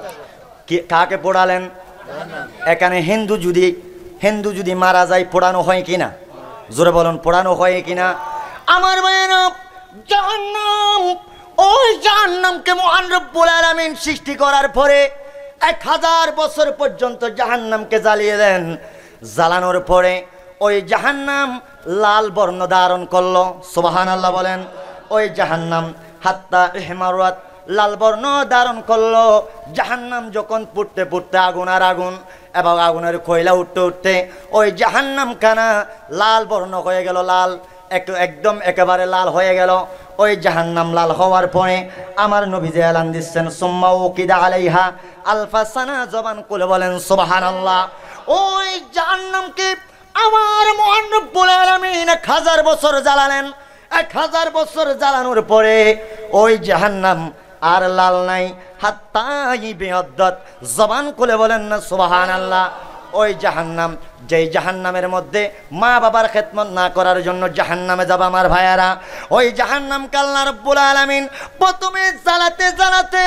কাকে পোড়ালেন এখানে হিন্দু যদি মারা যায় পোড়ানো হয় কিনা জোরে বলুন পোড়ানো হয় কিনা আমার ভাইয়েরা জাহান্নাম ওই জাহান্নামকে মহান রব্বুল আলামিন সৃষ্টি করার পরে 1000 বছর পর্যন্ত জাহান্নামকে জ্বালিয়ে দেন জ্বালানোর পরে ওই জাহান্নাম লাল বর্ণ ধারণ করলো। সুবহানাল্লাহ বলেন। ওই জাহান্নাম হাত্তা ইহমারাত লাল বর্ণ ধারণ করলো। জাহান্নাম যখন পুড়তে পুড়তে আগুন আর আগুন এবং আগুনের কয়লা উঠতে উঠতে ওই জাহান্নাম খানা লাল বর্ণ হয়ে গেল, লাল একদম একেবারে লাল হয়ে গেল। ওই জাহান্নাম লাল হওয়ার পরে আমার নবী যে এলান দিচ্ছেন সুম্মা উকিদা আলাইহা আলফা সানা, জবান খুলে বলেন সুবহানাল্লাহ। ওই জাহান্নামকে আমার মহান রব্বুল আলামিন 1000 বছর জ্বালালেন। 1000 বছর জ্বালানোর পরে ওই জাহান্নাম আর লাল নাই। হাত্তা ইবিয়াদ্দাত, জবান খুলে বলেন না সুবহানাল্লাহ। ওই জাহান্নাম, যেই জাহান্নামের মধ্যে মা বাবার খেদমত না করার জন্য জাহান্নামে যাবে আমার ভাইয়ারা, ওই জাহান্নামকে আল্লাহ রাব্বুল আলামিন প্রথমে জ্বালাতে জ্বালাতে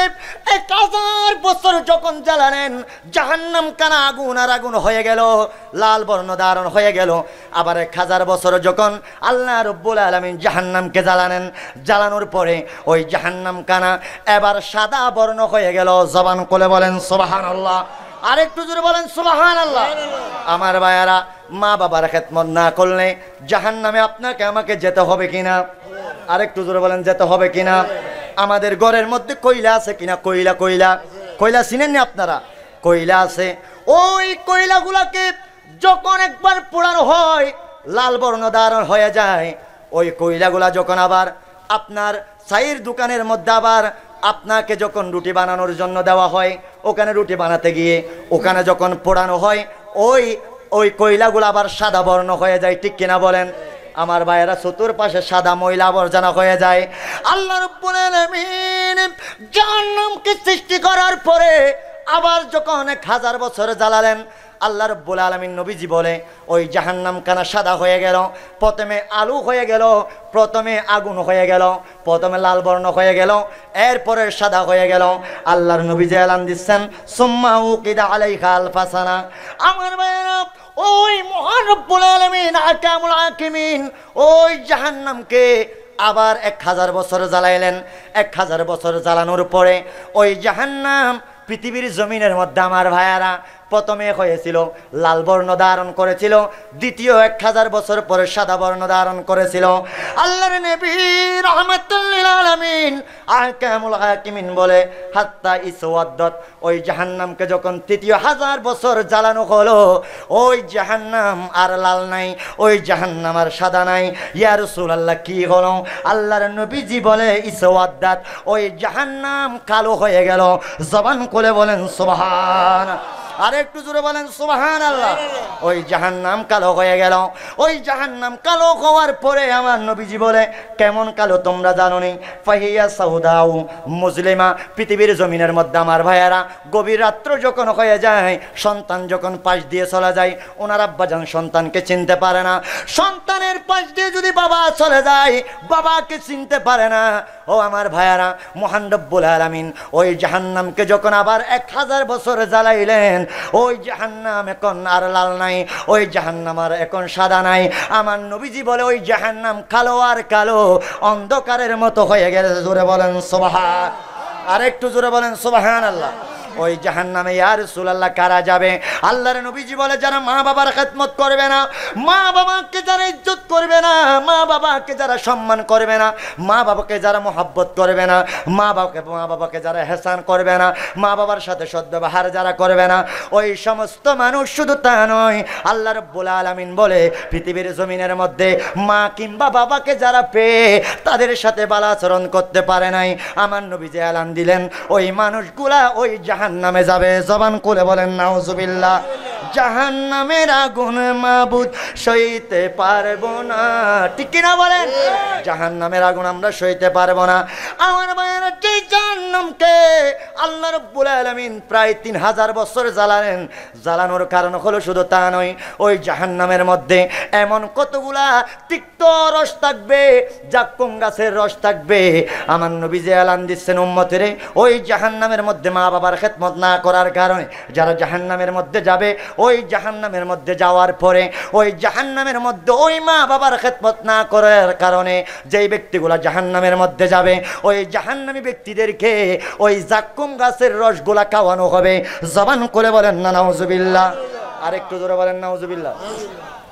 1000 বছর যখন জ্বালালেন, জাহান্নাম কানা আগুন আর আগুন হয়ে গেল, লাল বর্ণ ধারণ হয়ে গেল। আবার 1000 বছর যখন আল্লাহ রাব্বুল আলামিন জাহান্নামকে জ্বালালেন, জ্বালানোর পরে ওই জাহান্নাম কানা এবার সাদা বর্ণ হয়ে গেল। জবান খুলে বলেন সুবহানাল্লাহ। আরেকটু জোরে বলেন সুবহানাল্লাহ। আমার ভাইয়ারা, মা বাবার খেদমত না করলে জাহান্নামে আপনাকে আমাকে যেতে হবে কিনা? আরেকটু জোরে বলেন যেতে হবে কিনা? আমাদের ঘরের মধ্যে কয়লা আছে কিনা? কয়লা কয়লা কয়লা চিনেন না আপনারা? কয়লা আছে। ওই কয়লাগুলাকে যখন একবার পোড়ানো হয় লাল বর্ণ ধারণ হয়ে যায়। ওই কয়লাগুলা যখন আবার আপনার চায়ের দোকানের মধ্যে আবার আপনাকে যখন রুটি বানানোর জন্য দেওয়া হয়, ওখানে রুটি বানাতে গিয়ে ওখানে যখন পোড়ানো হয় ওই ওই কয়লাগুলো আবার সাদা বর্ণ হয়ে যায়। ঠিক কিনা বলেন? আমার ভাইয়েরা, চতুর্পাশে সাদা ময়লা আবর্জনা হয়ে যায়। আল্লাহ রাব্বুল আলামিন জাহান্নামকে সৃষ্টি করার পরে আবার যখন 1000 বছর জ্বালালেন, আল্লাহ রাব্বুল আলামিন নবীজি বলে ওই জাহান্নাম কানা সাদা হয়ে গেল। প্রথমে আলু হয়ে গেল, প্রথমে আগুন হয়ে গেল, প্রথমে লাল বর্ণ হয়ে গেল, এরপরে সাদা হয়ে গেল। আল্লাহর নবীজি এলান দিচ্ছেন সুম্মা উকিদা আলাইহা আলফা সানা। আমার ভাইয়েরা, ওই মহান রব্বুল আলামিন আহকামুল হাকিমিন ওই জাহান্নামকে আবার 1000 বছর জ্বালাইলেন। 1000 বছর জ্বালানোর পরে ওই জাহান্নাম পৃথিবীর জমিনের মধ্যে আমার ভাইয়ারা প্রথমে হয়েছিল লাল বর্ণ ধারণ করেছিল, দ্বিতীয় 1000 বছর পরে সাদা বর্ণ ধারণ করেছিল। আল্লাহর নবী রাহমাতুল লিল আলামিন আহকামুল হাকিমিন বলে হাত্তা ইসওয়াদ্দাত, ওই জাহান্নামকে যখন তৃতীয় 1000 বছর জ্বালানো হলো, ওই জাহান্নাম আর লাল নাই, ওই জাহান্নাম আর সাদা নাই। ইয়া রাসূলুল্লাহ, কি হলো? আল্লাহর নবীজি বলে ইসওয়াদ্দাত, ওই জাহান্নাম কালো হয়ে গেল। জবান খুলে বলেন সুবহান। আর একটু জোরে বলেন সুবহানাল্লাহ। ওই জাহান্নাম কালো হয়ে গেল। ওই জাহান্নাম কালো হওয়ার পরে আমার নবীজি বলে কেমন কালো তোমরা জানো নি? ফাহিয়া সাউদাউ মুসলিমা। পৃথিবীর জমিনের মধ্যে আমার ভাইয়ারা গভীর রাত্র যখন হয়ে যায়, সন্তান যখন পাশ দিয়ে চলে যায়, ওনার আব্বাজান সন্তানকে চিনতে পারে না। সন্তানের পাশ দিয়ে যদি বাবা চলে যায়, বাবাকে চিনতে পারে না। ও আমার ভাইয়ারা, মহান রব্বুল আলামিন ওই জাহান্নামকে যখন আবার 1000 বছর জ্বালাইলেন, ওই জাহান্নাম এখন আর লাল নাই, ওই জাহান্নাম আর এখন সাদা নাই। আমার নবীজি বলে ওই জাহান্নাম কালো আর কালো অন্ধকারের মতো হয়ে গেছে। জোরে বলেন সুবহান। আর একটু জোরে বলেন সুবহানাল্লাহ। ওই জাহান্নামে ইয়া রাসূলুল্লাহ কারা যাবে? আল্লাহর নবীজি বলে যারা মা বাবার খেদমত করবে না, মা বাবাকে যারা ইজ্জত করবে না, মা বাবাকে যারা সম্মান করবে না, মা বাবাকে যারা মহব্বত করবে না, মা বাবাকে যারা এহসান করবে না, মা বাবার সাথে সদ্ব্যবহার যারা করবে না, ওই সমস্ত মানুষ শুধু তা নয়, আল্লাহ রাব্বুল আলামিন বলে পৃথিবীর জমিনের মধ্যে মা কিংবা বাবাকে যারা পেয়ে তাদের সাথে ভালো আচরণ করতে পারে নাই, আমার নবীজি এলান দিলেন ওই মানুষগুলা ওই জাহান্নামে যাবে। জবান খুলে বলেন নাউজুবিল্লাহ। জাহান্নামের আগুন মাবুদ সইতে পারবো না। ঠিক কিনা বলেন? জাহান্নামের আগুন আমরা সইতে পারবো না। আমার ভাইয়েরা, যে জাহান্নামকে আল্লাহ রাব্বুল আলামিন প্রায় 3000 বছর জ্বালালেন, জ্বালানোর কারণ হলো শুধু তা নয়, ওই জাহান্নামের মধ্যে এমন কতগুলা তিক্ত রস থাকবে, জাক্কুম গাছের রস থাকবে। আমার নবীজি এলান দিচ্ছেন উম্মতেরে, ওই জাহান্নামের মধ্যে মা বাবার খেদমত না করার কারণে যারা জাহান্নামের মধ্যে যাবে, ওই জাহান্নামের মধ্যে যাওয়ার পরে ওই জাহান্নামের মধ্যে ওই মা বাবার খেদমত না করার কারণে যেই ব্যক্তিগুলা জাহান্নামের মধ্যে যাবে, ওই জাহান্নামী ব্যক্তিদেরকে ওই জাক্কুম গাছের রসগুলা খাওয়ানো হবে। জবান করে বলেন না নাউজুবিল্লাহ। আর একটু জোরে বলেন নাউজুবিল্লাহ।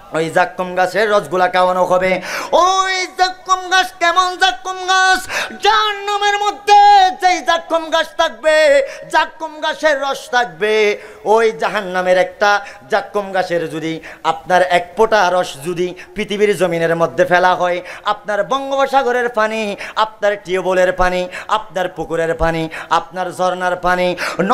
ওই জাক্কুম গাছের রসগুলা খাওয়ানো হবে। ওই জাক্কুম গাছ কেমন জাক্কুম গাছ? জাহান্নামের মধ্যে যেই জাক্কুম গাছ থাকবে, জাক্কুম গাছের রস থাকবে, ওই জাহান্নামের একটা জাক্কুম গাছের যদি আপনার এক ফোঁটা রস যদি পৃথিবীর জমিনের মধ্যে ফেলা হয়, আপনার বঙ্গোপসাগরের পানি, আপনার টিউবওয়েলের পানি, আপনার পুকুরের পানি, আপনার ঝর্ণার পানি,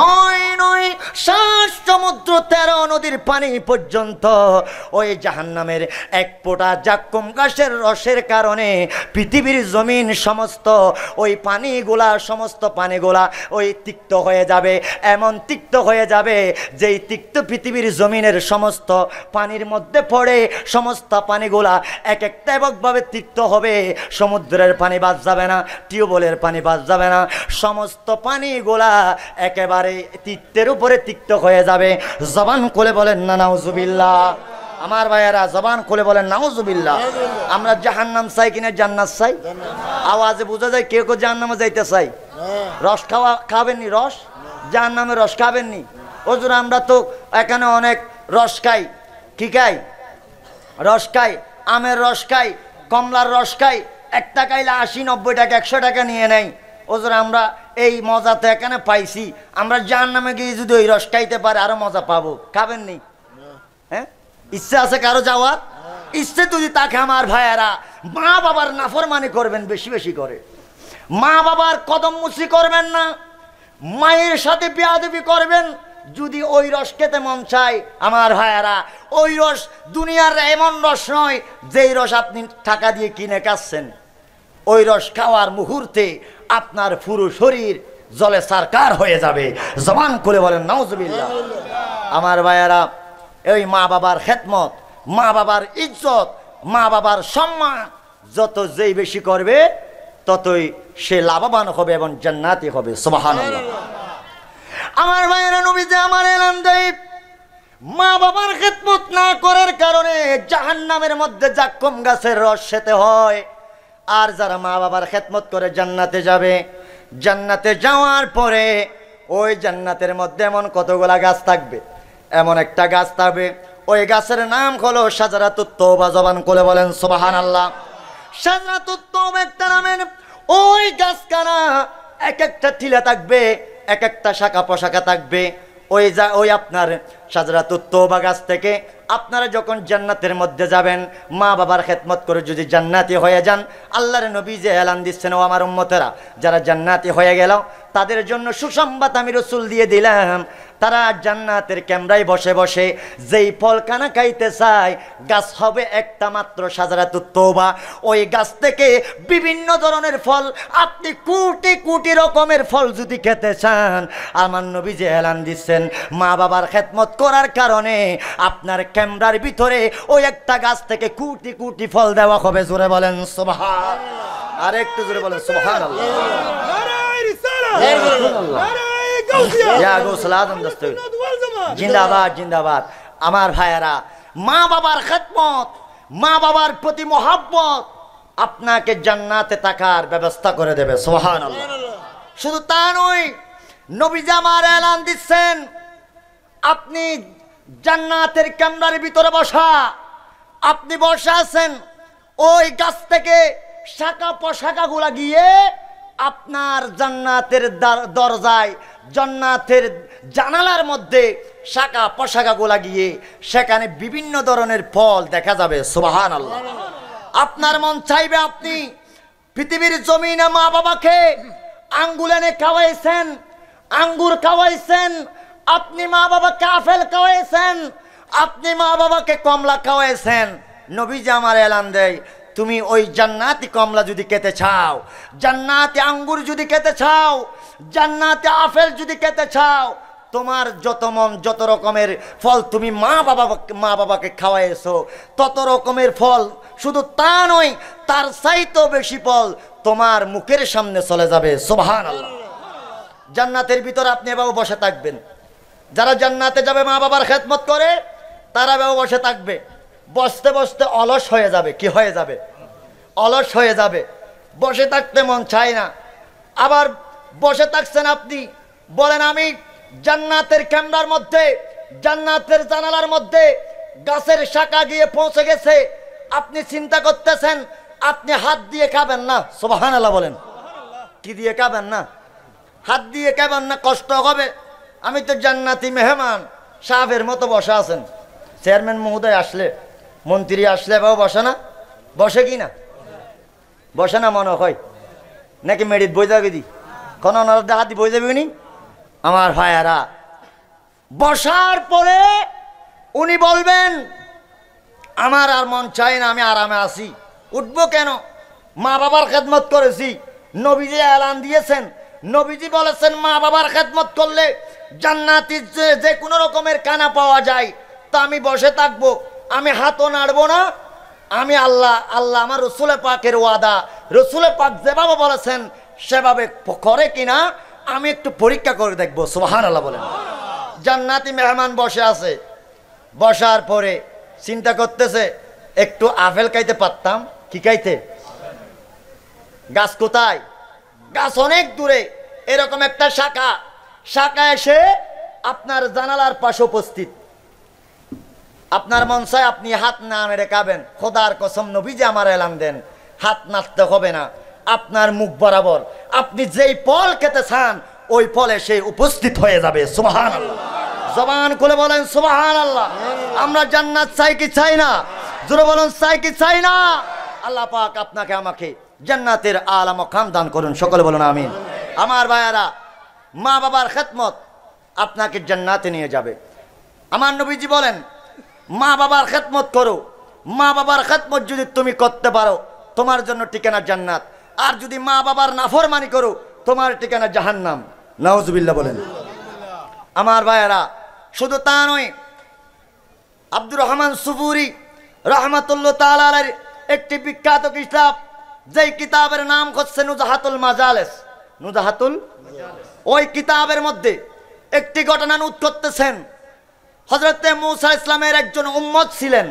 9 সমুদ্র 13 নদীর পানি পর্যন্ত ওই জাহান্নামের এক ফোঁটা জাক্কুম গাছের রসের কারণে পৃথিবীর জমিন সমস্ত ওই পানিগুলা, সমস্ত পানিগুলা ওই তিক্ত হয়ে যাবে। এমন তিক্ত হয়ে যাবে যেই তিক্ত পৃথিবীর জমিনের সমস্ত পানির মধ্যে পড়ে সমস্ত পানিগুলা এক একটা এককভাবে তিক্ত হবে। সমুদ্রের পানি বাদ যাবে না, টিউবওয়েলের পানি বাদ যাবে না, সমস্ত পানিগুলা একেবারে তিক্তের উপরে তিক্ত হয়ে যাবে। জবান খুলে বলেন না নাউজুবিল্লাহ। আমার ভাইয়েরা জবান খুলে বলেন নাউজুবিল্লাহ। আমরা জাহান্নাম চাই কিনা জান্নাত চাই? আওয়াজে বোঝা যায় কেউ কেউ জাহান্নামে যাইতে চাই। রস খাবেননি? রস জাহান্নামের রস খাবেননি? হুজুর আমরা তো এখানে অনেক রস খাই। কি খাই? রস খাই, আমের রস খাই, কমলার রস খাই। একটা খাইলে 80-90 টাকা 100 টাকা নিয়ে নেই। হুজুর আমরা এই মজা তো এখানে পাইছি, আমরা জাহান্নামে গিয়ে যদি ওই রস খাইতে পারে আরো মজা পাবো। খাবেননি? হ্যাঁ, ইচ্ছে আছে কারো যাওয়ার? ইচ্ছে যদি তাকে আমার ভাইয়েরা, মা বাবার নাফরমানি করবেন বেশি বেশি করে, মা বাবার কদম মুচি করবেন না, মায়ের সাথে বেয়াদবি করবেন। যদি ওই রস খেতে মন চায় আমার ভাইয়েরা, ওই রস দুনিয়ার এমন রস নয় যেই রস আপনি টাকা দিয়ে কিনে খাচ্ছেন। ওই রস খাওয়ার মুহূর্তে আপনার পুরো শরীর জলে সারকার হয়ে যাবে। জবান খুলে বলেন নাউজুবিল্লাহ। আমার ভাইয়েরা, এই মা বাবার খেদমত, মা বাবার ইজ্জত, মা বাবার সম্মান যত যেই বেশি করবে ততই সে লাভবান হবে এবং জান্নাতি হবে। সুবহানাল্লাহ। আমার ভাইয়েরা, নবীজি আমার এলান দেয়, মা বাবার খেদমত না করার কারণে জাহান্নামের মধ্যে জাক্কুম গাছের রস খেতে হয়। আর যারা মা বাবার খেদমত করে জান্নাতে যাবে, জান্নাতে যাওয়ার পরে ওই জান্নাতের মধ্যে এমন কতগুলা গাছ থাকবে, এমন একটা গাছ থাকবে, ওই গাছের নাম হলো শাজারাতুত তওবা। জবান খুলে বলেন সুবহানাল্লাহ। শাজারাতুত তওবা একটা নামের ওই গাছখানা, এক একটা টিলা থাকবে, এক একটা শাখা পোশাখা থাকবে। ওই আপনার শাজারাতুত তওবা গাছ থেকে আপনারা যখন জান্নাতের মধ্যে যাবেন, মা বাবার খেদমত করে যদি জান্নাতি হয়ে যান, আল্লাহর নবী যে এলান দিচ্ছেন, ও আমার উম্মতেরা, যারা জান্নাতি হয়ে গেল তাদের জন্য সুসংবাদ আমি রাসূল দিয়ে দিলাম। তারা জান্নাতের ক্যামরায় বসে বসে যেই ফল কানা খাইতে চায়, গাছ হবে একটা মাত্র শাজারাতুত তওবা। ওই গাছ থেকে বিভিন্ন ধরনের ফল, আপনি কোটি কোটি রকমের ফল যদি খেতে চান, আমার নবী যে এলান দিচ্ছেন, মা বাবার খেদমত করার কারণে আপনার ক্যামরার ভিতরে ওই একটা গাছ থেকে কোটি কোটি ফল দেওয়া হবে। জোরে বলেন সুবহান। আর একটু জোরে বলেন সুবহানাল্লাহ। জিন্দাবাদ জিন্দাবাদ। আমার ভাইয়েরা, মা বাবার খেদমত, মা বাবার প্রতি মহব্বত আপনাকে জান্নাতে থাকার ব্যবস্থা করে দেবে। সুবহানাল্লাহ। শুধু তা নয়, নবীজি আমার এলান দিচ্ছেন, আপনি জান্নাতের কামরার ভিতরে বসা, আপনি বসে আছেন, ওই গাছ থেকে শাখা পোশাখা গুলা গিয়ে আপনার জান্নাতের দরজায়, জান্নাতের জানালার মধ্যে শাখা পোশাখা গুলা গিয়ে সেখানে বিভিন্ন ধরনের ফল দেখা যাবে। সুবহানাল্লাহ। আপনার মন চাইবে আপনি পৃথিবীর জমিনে মা বাবাকে আঙ্গুর এনে খাওয়াইছেন, আঙ্গুর খাওয়াইছেন, আপনি মা বাবাকে আপেল খাওয়াইছেন, আপনি মা বাবাকে কমলা খাওয়াইছেন। নবীজি আমার এলান দেয়, তুমি ওই জান্নাতি কমলা যদি খেতে চাও, জান্নাতি আঙ্গুর যদি খেতে চাও, জান্নাতি আপেল যদি খেতে চাও, তোমার যত মন যত রকমের ফল তুমি মা বাবাকে খাওয়াইছো, তত রকমের ফল, শুধু তা নয় তার চাইতেও বেশি ফল তোমার মুখের সামনে চলে যাবে। সুবহানাল্লাহ। জান্নাতের ভিতর আপনি এভাবে বসে থাকবেন। যারা জান্নাতে যাবে মা বাবার খেদমত করে, তারা এভাবে বসে থাকবে। বসতে বসতে অলস হয়ে যাবে। কি হয়ে যাবে? অলস হয়ে যাবে। বসে থাকতে মন চায় না। আবার বসে থাকছেন আপনি, বলেন আমি জান্নাতের ক্যামেরার মধ্যে, জান্নাতের জানালার মধ্যে গাছের শাখা গিয়ে পৌঁছে গেছে, আপনি চিন্তা করতেছেন আপনি হাত দিয়ে খাবেন না, সুবহানাল্লাহ বলেন। কি দিয়ে খাবেন না? হাত দিয়ে খাবেন না, কষ্ট হবে। আমি তো জান্নাতি মেহমান, সাহেবের মতো বসে আছেন। চেয়ারম্যান মহোদয় আসলে, মন্ত্রী আসলে বাবা বসে না? বসে কি না? বসে না মনে হয় নাকি মেরিট বই যাবে দি কোন হাতি বই যাবে নি? আমার ভাইয়ারা, বসার পরে উনি বলবেন আমার আর মন চাই না, আমি আরামে আছি। উঠবো কেন? মা বাবার খেদমত করেছি, নবীজি এলান দিয়েছেন, নবীজি বলেছেন মা বাবার খেদমত করলে জান্নাতি যে কোনো রকমের কানা পাওয়া যায়। তা আমি বসে থাকবো, আমি হাতও নাড়বো না। আমি আল্লাহ আমার রসুলের পাকের ওয়াদা, রসুলের পাক যেভাবে বলেছেন সেভাবে করে কিনা আমি একটু পরীক্ষা করে দেখবো। সুবহানাল্লাহ বলেন। জান্নাতি মেহমান বসে আছে, বসার পরে চিন্তা করতেছে একটু আপেল খাইতে পারতাম। কি খাইতে? গাছ কোথায়? গাছ অনেক দূরে। এরকম একটা শাখা এসে আপনার জানালার পাশে উপস্থিত। আপনার মন চায় আপনি হাত না মেরে খাবেন। খোদার কসম নবীজি আমার এলান দেন হাত নাড়তে হবে না, আপনার মুখ বরাবর আপনি যেই ফল খেতে চান ওই ফলে সে উপস্থিত হয়ে যাবে। সুবহানাল্লাহ। জবান খুলে বলেন সুবহানাল্লাহ। আমরা জান্নাত চাই কি চাই না? জোরে বলেন চাই কি চাই না? আল্লাহ পাক আপনাকে আমাকে জান্নাতের আলা মাকাম দান করুন, সকলে বলুন আমিন। আমার ভাইয়ারা, মা বাবার খেদমত আপনাকে জান্নাতে নিয়ে যাবে। আমার নবীজি বলেন মা বাবার খেদমত করো, মা বাবার খেদমত যদি তুমি করতে পারো তোমার জন্য ঠিকানা জান্নাত, আর যদি মা বাবার নাফরমানি করো তোমার ঠিকানা জাহান্নাম। নাউজুবিল্লাহ বলেন। আমার ভাইয়ারা, শুধু তা নয়, আব্দুর রহমান সুবুরি রহমাতুল্লাহ তাআলা আলাইহির একটি বিখ্যাত কিতাব, যেই কিতাবের নাম হচ্ছে নুজাহাতুল মাজালিস। ওই কিতাবের মধ্যে একটি ঘটনা নোট করতেছেন। হযরতে মূসা ইসলামের একজন উম্মত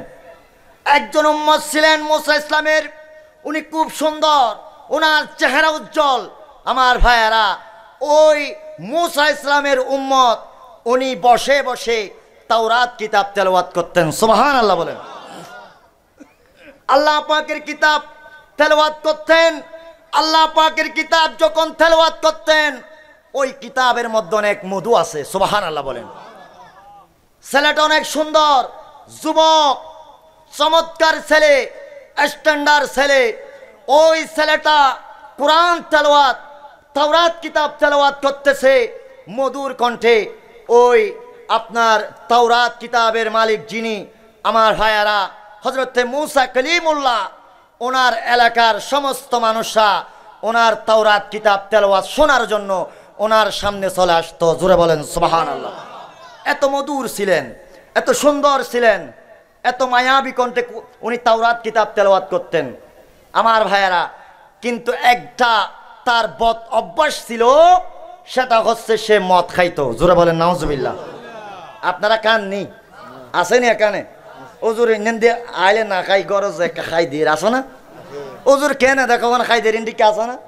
ছিলেন মূসা ইসলামের। উনি খুব সুন্দর, ওনার চেহারা উজ্জ্বল। আমার ভাইয়ারা, ওই মূসা ইসলামের উম্মত উনি বসে বসে তাওরাত কিতাব তেলাওয়াত করতেন। সুবহানাল্লাহ বলেন। আল্লাহ পাকের কিতাব তেলাওয়াত করতেন। আল্লাহ পাকের কিতাব যখন তেলাওয়াত করতেন ওই কিতাবের মধ্যে অনেক মধু আছে। সুবহানাল্লাহ বলেন। ছেলেটা অনেক সুন্দর, যুবক, চমৎকার ছেলে, স্ট্যান্ডার্ড ছেলে। ওই ছেলেটা কোরআন তেলাওয়াত, তাওরাত কিতাব তেলাওয়াত করতেছে মধুর কণ্ঠে। ওই আপনার তাওরাত কিতাবের মালিক যিনি, আমার ভাইয়ারা, হযরতে মূসা কালিমুল্লাহ, ওনার এলাকার সমস্ত মানুষরা ওনার তাওরাত কিতাব তেলাওয়াত শোনার জন্য ওনার সামনে চলে আসতো। জোরে বলেন সুবহানাল্লাহ। এত মধুর ছিলেন, এত সুন্দর ছিলেন, এত মায়াবী কণ্ঠে উনি তাওরাত কিতাব তেলাওয়াত করতেন। আমার ভাইয়ারা, কিন্তু একটা তার বদ অভ্যাস ছিল, সেটা হচ্ছে সে মদ খাইতো। জোরে বলেন নাউজুবিল্লাহ। আপনারা কাননি? আসেনি এখানে? ওজুর ইন্দি আইলে না খাই গরজ খাই দিয়ে আসো না? ওজুর কেন দেখো না খাই দিয়ে ইন্ডিকে আসো না?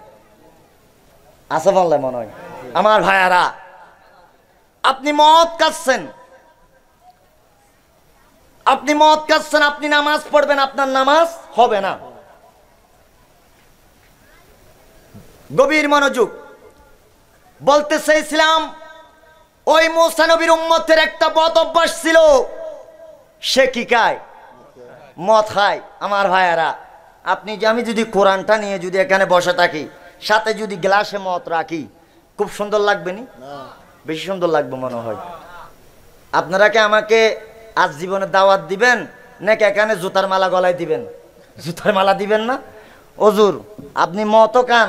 আসে বললে মনে হয়। আমার ভাইয়ারা, আপনি মদ খাচ্ছেন, আপনি নামাজ পড়বেন, আপনার নামাজ হবে না। গভীর মনোযোগ। বলতে চাইছিলাম ওই মূসা নবীর উম্মতের একটা বদ অভ্যাস ছিল, সে কি খায়? মদ খায়। আমার ভাইয়ারা, আমি যদি কোরআনটা নিয়ে যদি এখানে বসে থাকি, সাথে যদি গ্লাসে মদ রাখি, খুব সুন্দর লাগবে নি? বেশি সুন্দর লাগবে মনে হয়। আপনারা কি আমাকে আজ জীবনে দাওয়াত দিবেন নাকি এখানে জুতার মালা গলায় দিবেন? জুতার মালা দিবেন না? হুজুর আপনি মদও খান,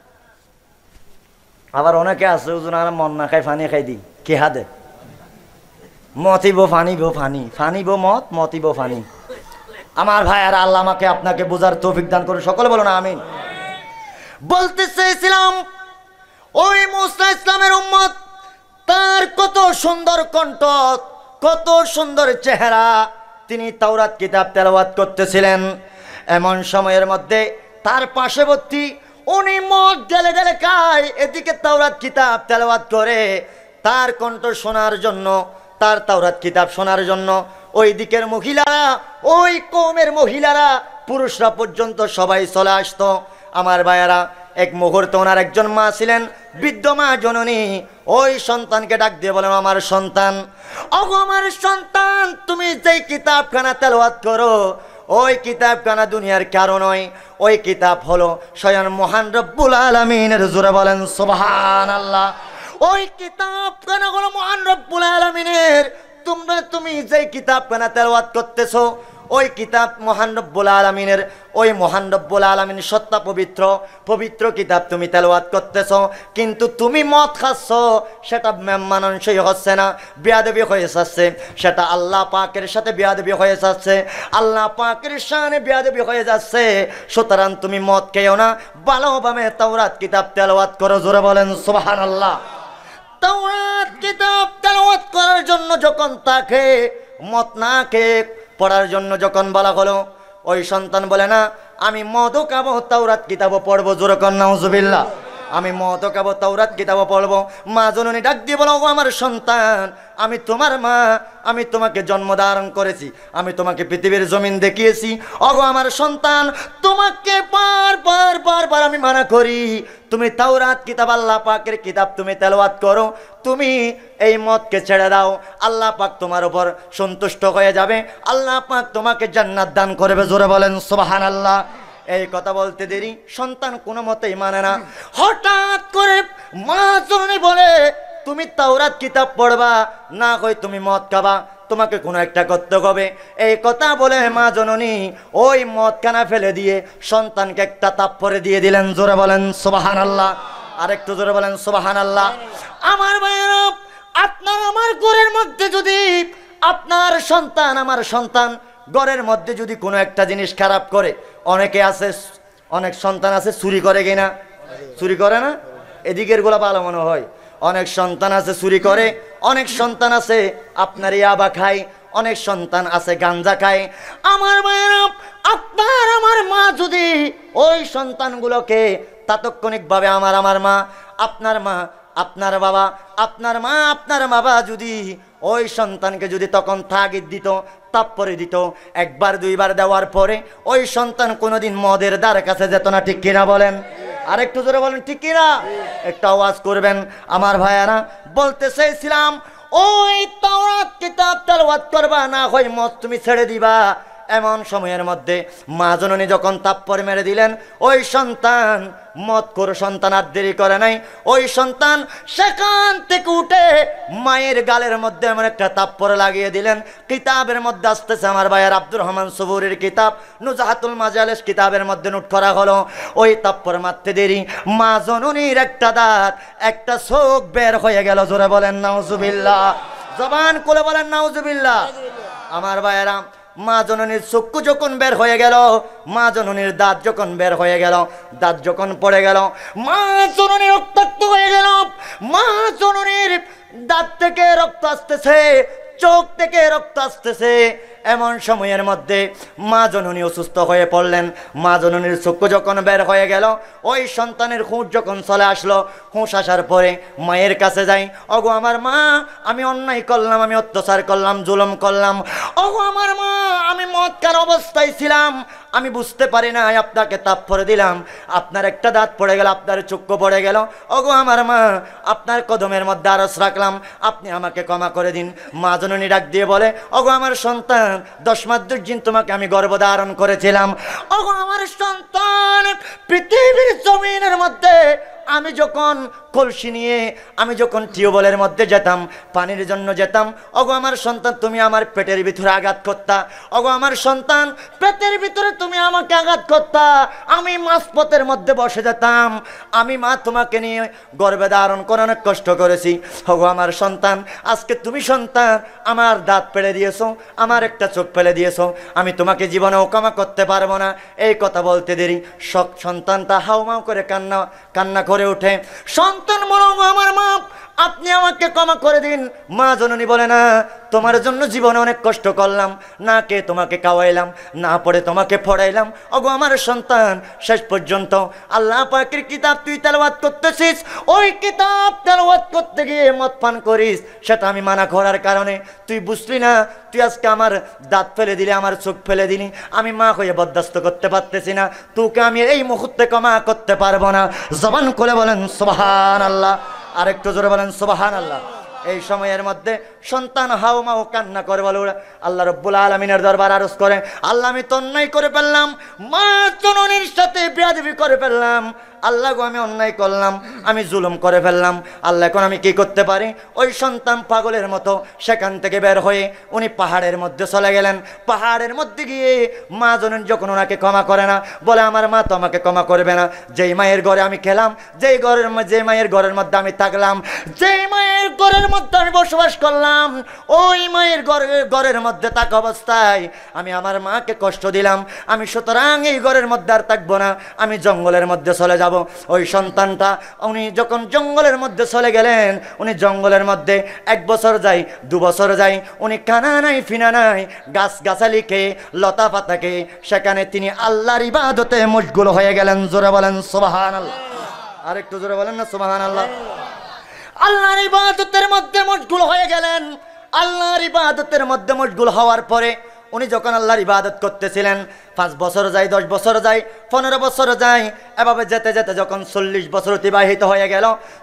আবার অনেকে আছে হুজুর আর মন না খাই ফানি খাই দিই। কে হাদে? মতিব ফানিব ফানি, ফানিব মত, মতিব ফানি। আমার ভাইয়ারা, আল্লাহ আমাকে আপনাকে বোঝার তৌফিক দান করুন, সকলে বলুন আমিন। বলতে চেয়েছিলাম ওই মূসা ইসলামের উম্মত, তার কত সুন্দর কণ্ঠ, কত সুন্দর চেহারা, তিনি তাওরাত কিতাব তেলাওয়াত করতেছিলেন। এমন সময়ের মধ্যে তার পার্শ্ববর্তী উনি মদ ঢেলে ঢেলে খায়, এদিকে তাওরাত কিতাব তেলাওয়াত করে। তার কণ্ঠ শোনার জন্য, তার তাওরাত কিতাব শোনার জন্য ওই দিকের মহিলারা, ওই কওমের মহিলারা, পুরুষরা পর্যন্ত সবাই চলে আসতো। আমার ভাইয়ারা, এক মুহূর্তে ওনার একজন মা ছিলেন, বৃদ্ধ মা জননী, ওই সন্তানকে ডাক দিয়ে বলেন, আমার সন্তান, ওগো আমার সন্তান, তুমি যেই কিতাবখানা তেলাওয়াত করো, ওই কিতাবখানা দুনিয়ার কারো নয়, ওই কিতাব হলো স্বয়ং মহান রব্বুল আলামিনের। জোরে বলেন সুবহানাল্লাহ। ওই কিতাবখানা হলো মহান রব্বুল আলামিনের। তুমি যেই কিতাবখানা তেলাওয়াত করতেছো, ওই কিতাব মহান রব্বুল আলামিনের। ওই মহান রব্বুল আলামিন সত্তা পবিত্র, পবিত্র কিতাব তুমি তেলাওয়াত করতেছো, কিন্তু তুমি মদ খাচ্ছ, সেটা মানানসই হচ্ছে না, বেয়াদবি হয়ে যাচ্ছে, সেটা আল্লাহ পাকের সাথে বেয়াদবি হয়ে যাচ্ছে, আল্লাহ পাকের শানে বেয়াদবি হয়ে যাচ্ছে। সুতরাং তুমি মদ খেও না, ভালোভাবে তাওরাত কিতাব তেলাওয়াত করো। জোরে বলেন সুবহানাল্লাহ। তাওরাত কিতাব তেলাওয়াত করার জন্য যখন তাকে মদ না খেয়ে পড়ার জন্য যখন বলা হলো, ওই সন্তান বলে, না আমি মদও খাবো, তাওরাত কিতাবও পড়বো। জোরে কর নাউজুবিল্লাহ। আমি মদও খাবো, তাওরাত কিতাবও পড়বো। মা জননী ডাক দিয়ে বলো, আমার সন্তান, আমি তোমার মা, আমি তোমাকে জন্ম ধারণ করেছি, আমি তোমাকে পৃথিবীর জমিন দেখিয়েছি। ওগো আমার সন্তান, তোমাকে বারবার আমি মানা করি, তুমি তাওরাত কিতাব, আল্লাহ পাকের কিতাব তুমি তেলাওয়াত করো, তুমি এই মদকে ছেড়ে দাও, আল্লাহ পাক তোমার উপর সন্তুষ্ট হয়ে যাবে, আল্লাহ পাক তোমাকে জান্নাত দান করবে। জোরে বলেন সুবহানাল্লাহ। এই কথা বলতে দেরি সন্তান কোনো মতেই মানে না। হঠাৎ করে মা জননী বলে, তুমি তাওরাত কিতাব পড়বা, না হয় তুমি মদ খাবা, তোমাকে কোনো একটা করতে হবে। এই কথা বলে মা জননী ওই মদখানা ফেলে দিয়ে সন্তানকে একটা থাপ্পড় দিয়ে দিলেন। জোরে বলেন সুবহানাল্লাহ। আরেকটু জোরে বলেন সুবহানাল্লাহ। আমার ভাইয়েরা, আপনার আমার ঘরের মধ্যে যদি আপনার সন্তান, আমার সন্তান ঘরের মধ্যে যদি কোনো একটা জিনিস খারাপ করে, অনেকে আছে, অনেক সন্তান আছে চুরি করে কিনা, চুরি করে না, এদিকের গুলা ভালো মনে হয়। অনেক সন্তান আছে চুরি করে, অনেক সন্তান আছে আপনার ইয়াবা খায়, অনেক সন্তান আছে গাঞ্জা খায়। আমার ভাইয়েরা, আপনার আমার মা যদি ওই সন্তানগুলোকে তাৎক্ষণিকভাবে আমার মা, আপনার মা, আপনার বাবা, আপনার মা, আপনার বাবা যদি ওই সন্তানকে যদি তখন তাগিদ দিত, তারপরে দিত, একবার দুইবার দেওয়ার পরে ওই সন্তান কোনোদিন মদের দ্বার কাছে যেত না। ঠিক কিনা বলেন? আরেকটু জোরে বলেন ঠিক কিনা? একটা আওয়াজ করবেন। আমার ভাইয়ারা, বলতে চাইছিলাম, ওই তাওরাত কিতাব তেলাওয়াত করবা, না হয় মদ তুমি ছেড়ে দিবা। এমন সময়ের মধ্যে মা জননী যখন থাপ্পড় মেরে দিলেন, ওই সন্তান মদ করে সন্তান আর দেরি করে নাই, ওই সন্তান সেখান থেকে উঠে মায়ের গালের মধ্যে এমন একটা থাপ্পড় লাগিয়ে দিলেন। কিতাবের মধ্যে আসতেছে আমার ভাইয়ের, আব্দুর রহমান সবুরির কিতাব নুজাহাতুল মাজালিস কিতাবের মধ্যে নোট করা হলো, ওই থাপ্পড় মারতে দেরি মা জননীর একটা দাঁত, একটা চোখ বের হয়ে গেল। জোরে বলেন নাউজুবিল্লাহ। জবান খুলে বলেন নাউজুবিল্লাহ। আমার ভাইয়েরা, মা জননীর চক্ষু যখন বের হয়ে গেল, মা জননীর দাঁত যখন বের হয়ে গেল, দাঁত যখন পড়ে গেল, মা জননী রক্তাক্ত হয়ে গেল। মা জননীর দাঁত থেকে রক্ত আসতেছে, চোখ থেকে রক্ত আসতেছে। এমন সময়ের মধ্যে মা জননী অসুস্থ হয়ে পড়লেন। মা জননীর চক্ষু যখন বের হয়ে গেল, ওই সন্তানের হুঁশ যখন চলে আসলো, হুঁশ আসার পরে মায়ের কাছে যাই, ওগো আমার মা, আমি অন্যায় করলাম, আমি অত্যাচার করলাম, জুলুম করলাম। ওগো আমার মা, আমি মদ খাওয়ার অবস্থায় ছিলাম, আমি বুঝতে পারি না, আপনাকে থাপ্পড় দিলাম, আপনার একটা দাঁত পড়ে গেল, আপনার চক্ষু পড়ে গেল। ওগো আমার মা, আপনার কদমের মধ্যে আরজ রাখলাম, আপনি আমাকে ক্ষমা করে দিন। মা জননী ডাক দিয়ে বলে, ওগো আমার সন্তান, 10 মাস দুর্দিন তোমাকে আমি গর্ভধারণ করেছিলাম। ওগো আমার সন্তান, পৃথিবীর জমিনের মধ্যে আমি যখন কলসি নিয়ে, আমি যখন টিউবওয়েলের মধ্যে যেতাম, পানির জন্য যেতাম, ওগো আমার সন্তান, তুমি আমার পেটের ভিতরে আঘাত করতা। ওগো আমার সন্তান, পেটের ভিতরে তুমি আমাকে আঘাত করতা, আমি মাঝপথের মধ্যে বসে যেতাম। আমি মা তোমাকে নিয়ে গর্ভে ধারণ করে অনেক কষ্ট করেছি। ওগো আমার সন্তান, আজকে তুমি সন্তান আমার দাঁত ফেলে দিয়েছো, আমার একটা চোখ ফেলে দিয়েছো, আমি তোমাকে জীবনেও ক্ষমা করতে পারবো না। এই কথা বলতে দেরি সন্তানটা হাউমাউ করে কান্না করে ওঠে। সন্তান বলো, আমার মা, আপনি আমাকে ক্ষমা করে দিন। মা জননী বলে না, তোমার জন্য জীবনে অনেক কষ্ট করলাম, না কে তোমাকে খাওয়াইলাম, না পড়ে তোমাকে পড়াইলাম। ওগো আমার সন্তান, শেষ পর্যন্ত আল্লাহ পাকের কিতাব তুই তেলাওয়াত করতেছিস, ওই কিতাব তেলাওয়াত করতে গিয়ে মদ পান করিস, সেটা আমি মানা করার কারণে তুই বুঝলি না। তুই আজকে আমার দাঁত ফেলে দিলি, আমার চোখ ফেলে দিলি, আমি মা হয়ে বরদাস্ত করতে পারতেছি না, তোকে আমি এই মুহূর্তে ক্ষমা করতে পারবো না। জবান খুলে বলেন সুবহানাল্লাহ। আরেকটু জোরে বলেন সুবহানাল্লাহ। এই সময়ের মধ্যে সন্তান হাওমাও কান্না করে বলে আল্লাহ রাব্বুল আলামিনের দরবার আরজ করে, আল্লাহ আমি তো অন্যায় করে ফেললাম, মা জননীর সাথে বেয়াদবি করে ফেললাম, আল্লাহ গো আমি অন্যায় করলাম, আমি জুলুম করে ফেললাম, আল্লাহ এখন আমি কি করতে পারি? ওই সন্তান পাগলের মতো সেখান থেকে বের হয়ে উনি পাহাড়ের মধ্যে চলে গেলেন। পাহাড়ের মধ্যে গিয়ে মা জননী যখন ওনাকে ক্ষমা করে না, বলে আমার মা তো আমাকে ক্ষমা করবে না, যেই মায়ের ঘরে আমি খেলাম, যে মায়ের ঘরের মধ্যে আমি থাকলাম, যেই মায়ের ঘরের মধ্যে আমি বসবাস করলাম, ওই মায়ের ঘরের মধ্যে থাকা অবস্থায় আমি আমার মাকে কষ্ট দিলাম, আমি সুতরাং এই ঘরের মধ্যে আর থাকবো না, আমি জঙ্গলের মধ্যে চলে যাব। ওই সন্তানটা উনি যখন জঙ্গলের মধ্যে চলে গেলেন, উনি জঙ্গলের মধ্যে 1 বছর যায়, 2 বছর যায়, উনি কানা নাই ফিনা নাই, গাছ গাছালি খেয়ে লতা পাতা খেয়ে সেখানে তিনি আল্লাহর ইবাদতে মশগুল হয়ে গেলেন। জোরে বলেন সুবহানাল্লাহ। আরেকটু জোরে বলেন না সুবহানাল্লাহ। আল্লাহর ইবাদতের মধ্যে মশগুল হয়ে গেলেন। আল্লাহর ইবাদতের মধ্যে মশগুল হওয়ার পরে উনি যখন আল্লাহর ইবাদত করতেছিলেন, 5 বছর যায়, 10 বছর যায়, 15 বছর যায়, এভাবে যেতে যেতে যখন 40 বছর অতিবাহিত হয়ে গেল,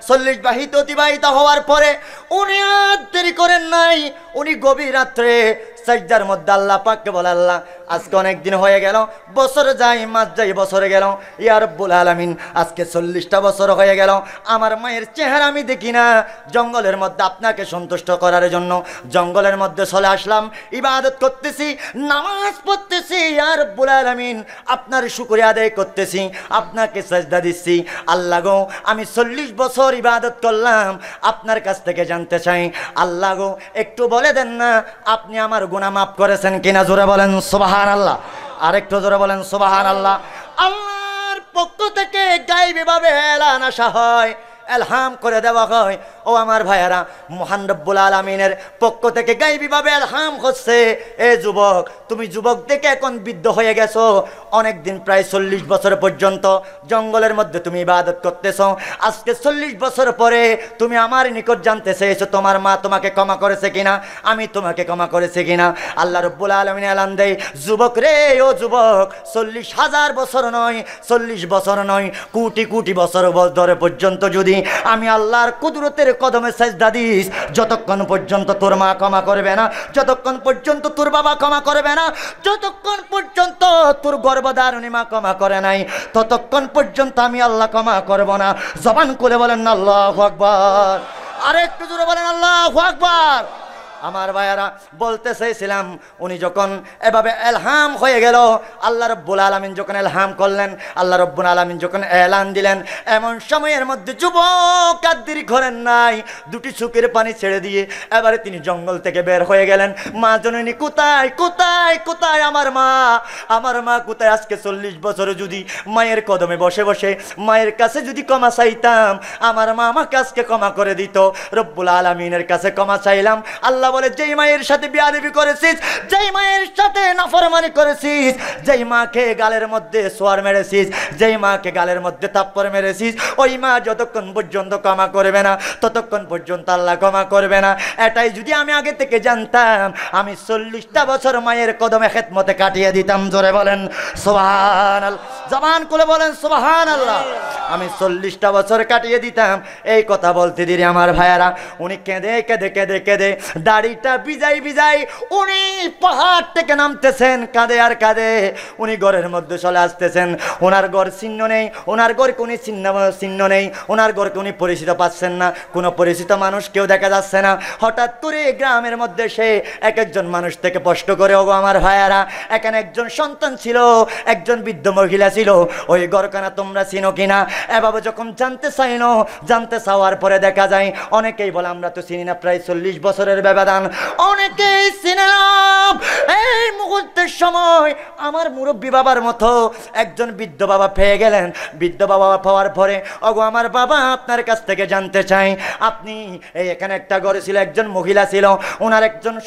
40 অতিবাহিত হওয়ার পরে উনি আর দেরি করেন নাই, উনি গভীর রাত্রে সাজদার মধ্যে আল্লাহ পাককে বলে, আল্লাহ আজকে অনেক দিন হয়ে গেল, বছর যায়, মাস যায়, বছরে গেল, ইয়া রব্বুল আলামিন আজকে 40টা বছর হয়ে গেল, আমার মায়ের চেহারা আমি দেখি না। জঙ্গলের মধ্যে আপনাকে সন্তুষ্ট করার জন্য জঙ্গলের মধ্যে চলে আসলাম, ইবাদত করতেছি, নামাজ পড়তেছি, ইয়া রব্বুল আলামিন আপনার শুকরিয়া আদায় করতেছি, আপনাকে সাজদা দিচ্ছি। আল্লাহ গো আমি 40 বছর ইবাদত করলাম, আপনার কাছ থেকে জানতে চাই, আল্লাহ গো একটু বলে দেন না আপনি আমার গুনাহ মাফ করেছেন কিনা? জোরে বলেন সুবহানাল্লাহ। আরেকটু জোরে বলেন সুবহানাল্লাহ। আল্লাহর পক্ষ থেকে গায়বী ভাবে এলান আসা হয়, এলহাম করে দেওয়া হয়। ও আমার ভাইয়ারা, মহান রব্বুল আলামিনের পক্ষ থেকে গায়বী ভাবে এলহাম হচ্ছে, এ যুবক তুমি যুবক থেকে এখন বৃদ্ধ হয়ে গেছো, অনেক দিন প্রায় 40 বছর পর্যন্ত জঙ্গলের মধ্যে তুমি ইবাদত করতেছো, আজকে 40 বছর পরে তুমি আমার নিকট জানতে চেয়েছো তোমার মা তোমাকে ক্ষমা করেছে কিনা, আমি তোমাকে ক্ষমা করেছি কিনা। আল্লাহ রব্বুল আলামিন এলান দেয়, যুবক রে, ও যুবক, 40,000 বছর নয়, 40 বছর নয়, কোটি কোটি বছর ধরে পর্যন্ত যদি আমি আল্লাহর কুদরতের কদমে সাজদা দিস, যতক্ষণ পর্যন্ত তোর মা ক্ষমা করবে না, যতক্ষণ পর্যন্ত তোর বাবা ক্ষমা করবে না, যতক্ষণ পর্যন্ত তোর গর্ভধারিণী মা ক্ষমা করে নাই, ততক্ষণ পর্যন্ত আমি আল্লাহ ক্ষমা করব না। জবান খুলে বলেন না আল্লাহু আকবার। আরেকটু জোরে বলেন আল্লাহু আকবার। আমার ভাইয়ারা, বলতে চাইছিলাম, উনি যখন এভাবে এলহাম হয়ে গেল, আল্লাহ রব্বুল আলামিন যখন এলহাম করলেন, আল্লাহ রব্বুল আলামিন যখন এলান দিলেন, এমন সময়ের মধ্যে যুবক আর দেরি করেন নাই, 2টি চোখের পানি ছেড়ে দিয়ে এবারে তিনি জঙ্গল থেকে বের হয়ে গেলেন। মা জননী কোথায় কোথায় কোথায় আমার মা, আমার মা কোথায়? আজকে 40 বছরে যদি মায়ের কদমে বসে বসে মায়ের কাছে যদি ক্ষমা চাইতাম, আমার মা আমাকে আজকে ক্ষমা করে দিত। রব্বুল আলামিনের কাছে ক্ষমা চাইলাম। আল্লাহ বলে, যেই মায়ের সাথে বেয়াদবি করেছিস, যেই মায়ের সাথে নাফরমানি করেছিস, যেই মাকে গালের মধ্যে সোয়ার মেরেছিস, যেই মাকে গালের মধ্যে থাপ্পড় মেরেছিস, ওই মা যতক্ষণ পর্যন্ত ক্ষমা করবে না, ততক্ষণ পর্যন্ত আল্লাহ ক্ষমা করবে না। এটাই যদি আমি আগে থেকে জানতাম, আমি 40টা বছর মায়ের কদমে খেদমতে কাটিয়ে দিতাম। জোরে বলেন সুবহানাল্লাহ। জবান খুলে বলেন সুবহানাল্লাহ। আমি 40টা বছর কাটিয়ে দিতাম। এই কথা বলতে দিই আমার ভাইয়ারা, উনি কেঁদে কেঁদে কেঁদে কেঁদে দাড়িটা ভিজাই ভিজাই উনি পাহাড় থেকে নামতেছেন, কাঁদে আর কাঁদে। উনি ঘরের মধ্যে চলে আসতেছেন, ওনার ঘর চিহ্ন নেই, ওনার ঘরকে উনি চিহ্ন নেই, ওনার ঘরকে উনি পরিচিত পাচ্ছেন না, কোনো পরিচিত মানুষ কেউ দেখা যাচ্ছে না। হঠাৎ করে গ্রামের মধ্যে সে একজন মানুষ থেকে প্রশ্ন করে, ওগো আমার ভাইয়ারা, এখানে একজন সন্তান ছিল, একজন বৃদ্ধ মহিলা ছিল, ওই ঘরখানা তোমরা চিনো কিনা? এভাবে যখন জানতে চাইলো, জানতে চাওয়ার পরে দেখা যায় অনেকেই বলে আমরা তো চিনি না, প্রায় 40 বছরের ব্যবধান, অনেকেই চিনলাম। এই মুহূর্তের সময় আমার মুরব্বী বাবার মতো একজন বৃদ্ধ বাবা পেয়ে গেলেন। বৃদ্ধ বাবা পাওয়ার পরে ওগো আমার বাবা আপনার কাছ থেকে জানতে চাই, আপনি এই এখানে একটা ঘরে ছিল, একজন মহিলা ছিল, ওনার একজন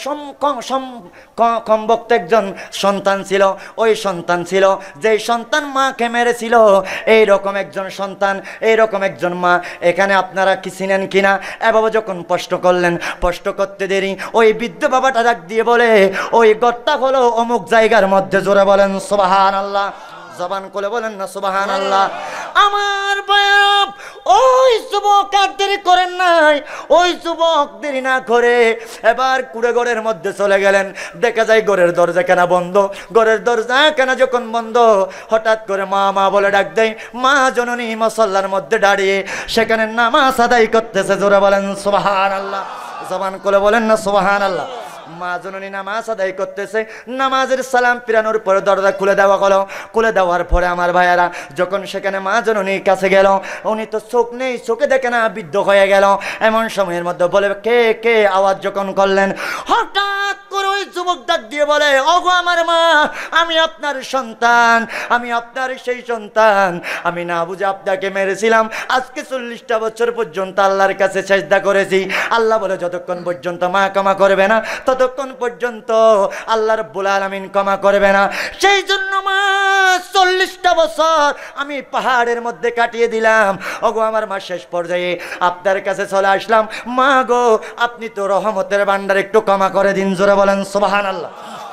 কমবক্ত একজন সন্তান ছিল। ওই সন্তান ছিল যেই সন্তান মাকে মেরেছিল, এইরকম একজন সন্তান, এইরকম একজন মা এখানে আপনারা কি চিনেন কিনা? এভাবে যখন প্রশ্ন করলেন, প্রশ্ন করতে দেরি ওই বৃদ্ধ বাবাটা ডাক দিয়ে বলে, ওই ঘরটা হলো অমুক জায়গার মধ্যে। জোরে বলেন সুবহানাল্লাহ, জবান খুলে বলেন না সুবহানাল্লাহ। আমার বাপ ওই যুবক আর দেরি করেন নাই, ওই যুবক দেরি না করে এবার কুড়ে ঘরের মধ্যে চলে গেলেন। দেখা যায় ঘরের দরজা কেনা বন্ধ। ঘরের দরজা কেনা যখন বন্ধ, হঠাৎ করে মা মা বলে ডাক দেয়। মা জননী মুসল্লার মধ্যে দাঁড়িয়ে সেখানে নামাজ আদায় করতেছে। জোরে বলেন সুবহানাল্লাহ, জবান খুলে বলেন না সুবহানাল্লাহ। মা জননী নামাজ আদায় করতেছে, নামাজের সালাম ফিরানোর পরে দরজা খুলে দেওয়া হলো। খুলে দেওয়ার পরে আমার ভাইয়ারা যখন সেখানে মা জননীর কাছে গেল, উনি তো চোখ নেই, চোখে দেখে না, বৃদ্ধ হয়ে গেল। এমন সময়ের মধ্যে বলে কে কে আওয়াজ যখন করলেন, হঠাৎ করে ওই যুবক ডাক দিয়ে বলে, ওগো আমার মা, আমি আপনার সন্তান, আমি আপনার সেই সন্তান, আমি না বুঝে আপনাকে মেরেছিলাম। আজকে 40টা বছর পর্যন্ত আল্লাহর কাছে সেজদা করেছি। আল্লাহ বলে যতক্ষণ পর্যন্ত মা ক্ষমা করবে না ততক্ষণ পর্যন্ত আল্লাহ রাব্বুল আলামিন ক্ষমা করবে না। সেই জন্য মা 40টা বছর আমি পাহাড়ের মধ্যে কাটিয়ে দিলাম। ওগো আমার মা, শেষ পর্যায়ে আপনার কাছে চলে আসলাম। মা গো, আপনি তো রহমতের ভান্ডার, একটু ক্ষমা করে দিন। জোরে বলেন সুবহানাল্লাহ।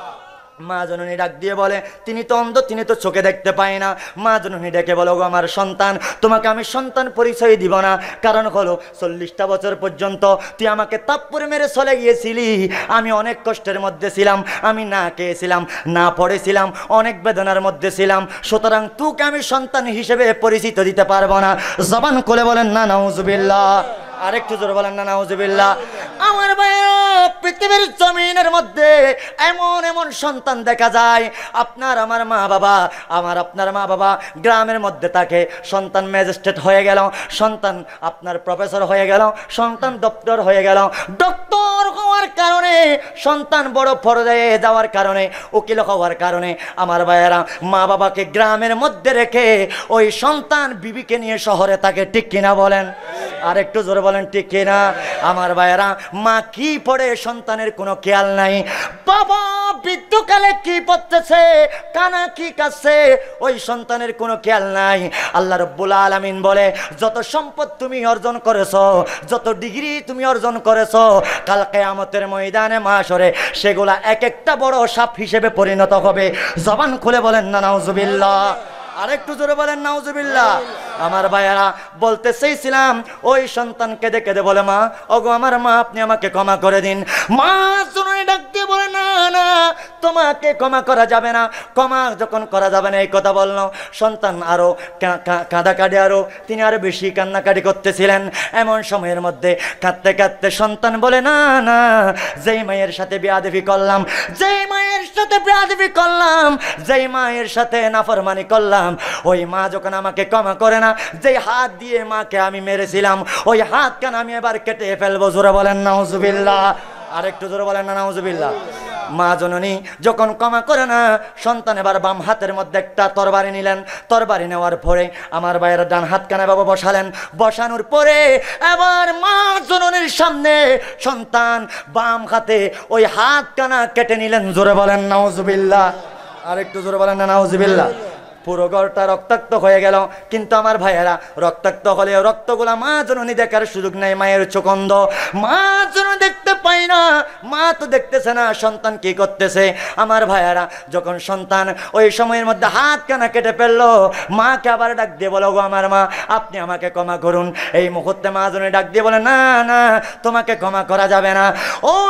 মা জননী ডাক দিয়ে বলে, তিনি তো অন্ধ, তিনি তো চোখে দেখতে পায় না। মা জননী ডেকে বলো, গো আমার সন্তান, তোমাকে আমি সন্তান পরিচয় দিব না। কারণ হলো 40টা বছর পর্যন্ত তুই আমাকে তাপ্পরে মেরে চলে গিয়েছিলি। আমি অনেক কষ্টের মধ্যে ছিলাম, আমি না খেয়েছিলাম, না পড়েছিলাম, অনেক বেদনার মধ্যে ছিলাম। সুতরাং তোকে আমি সন্তান হিসেবে পরিচিত দিতে পারবো না। জবান খুলে বলেন না নাউজুবিল্লাহ। আরেকটু জোরে বলেন না নাউজুবিল্লাহ। আমার ভাইরা, পৃথিবীর জমিনের মধ্যে এমন এমন সন্তান দেখা যায়। আপনার আমার মা বাবা, আমার আপনার মা বাবা গ্রামের মধ্যে থাকে, সন্তান ম্যাজিস্ট্রেট হয়ে গেল, সন্তান আপনার প্রফেসর হয়ে গেল, সন্তান ডক্টর হয়ে গেল। ডক্টর হওয়ার কারণে, সন্তান বড় পর্যায়ে যাওয়ার কারণে, উকিল হওয়ার কারণে আমার ভাইয়েরা মা বাবাকে গ্রামের মধ্যে রেখে ওই সন্তান বিবিকে নিয়ে শহরে থাকে। ঠিক কিনা বলেন? আর একটু জোরে বলেন ঠিক কিনা? আমার ভাইয়েরা, মা কি পড়ে সন্তানের কোনো খেয়াল নাই। বাবা বৃদ্ধকালে কি পড়তেছে, কানা কি কাছে, ওই সন্তানের কোনো খেয়াল নাই। আল্লাহ রাব্বুল আলামিন বলে, যত সম্পদ তুমি অর্জন করেছো, যত ডিগ্রি তুমি অর্জন করেছো, কাল কিয়ামতের ময়দানে মাশরে সেগুলা এক একটা বড় সাপ হিসেবে পরিণত হবে। জবান খুলে বলেন না নাউজুবিল্লাহ। আরেকটু জোরে বলেন নাউজুবিল্লাহ। আমার ভাইয়ারা, বলতে চাইছিলাম, ওই সন্তান কেঁদে কেঁদে বলে, মা, ওগো আমার মা, আপনি আমাকে ক্ষমা করে দিন। মা জননী ডাক দিয়ে বলে, না না, তোমাকে ক্ষমা করা যাবে না। ক্ষমা যখন করা যাবে না এই কথা বলল, সন্তান আরো কাঁদাকাটি, আরো তিনি আরো বেশি কান্নাকাটি করতেছিলেন। এমন সময়ের মধ্যে কাঁদতে কাঁদতে সন্তান বলে, না না, যেই মায়ের সাথে বেয়াদবি করলাম, যেই মায়ের সাথে বেয়াদবি করলাম, যেই মায়ের সাথে নাফরমানি করলাম, ওই মা যখন আমাকে ক্ষমা করে না, যেই হাত দিয়ে মাকে আমি মেরেছিলাম, ওই হাত কেন আমি এবার কেটে ফেলবো। জোরে বলেন নাউজুবিল্লাহ। আরেকটু জোরে বলেন না নাউজুবিল্লাহ। মা জননী যখন ক্ষমা করে না, সন্তান এবার বাম হাতের মধ্যে একটা তরবারি নিলেন। তরবারি নেওয়ার পরে আমার ভাইয়ের ডান হাত কানে বাবা বসালেন। বসানোর পরে এবার মা জননীর সামনে সন্তান বাম হাতে ওই হাত কানা কেটে নিলেন। জোরে বলেন নাউজুবিল্লাহ। আরেকটু জোরে বলেন না নাউজুবিল্লাহ। পুরো ঘরটা রক্তাক্ত হয়ে গেল। কিন্তু আমার ভাইয়েরা, রক্তাক্ত হলেও রক্তগুলা মা জননী দেখার সুযোগ নেই, মায়ের চোখ অন্ধ, মা জননী দেখতে পাই না। মা তো দেখতেছে না সন্তান কি করতেছে। আমার ভাইয়েরা, যখন সন্তান ওই সময়ের মধ্যে হাত কানা কেটে ফেললো, মাকে আবার ডাক দিয়ে বলো, গো আমার মা, আপনি আমাকে ক্ষমা করুন। এই মুহূর্তে মা জননী ডাক দিয়ে বলে, না না, তোমাকে ক্ষমা করা যাবে না। ওই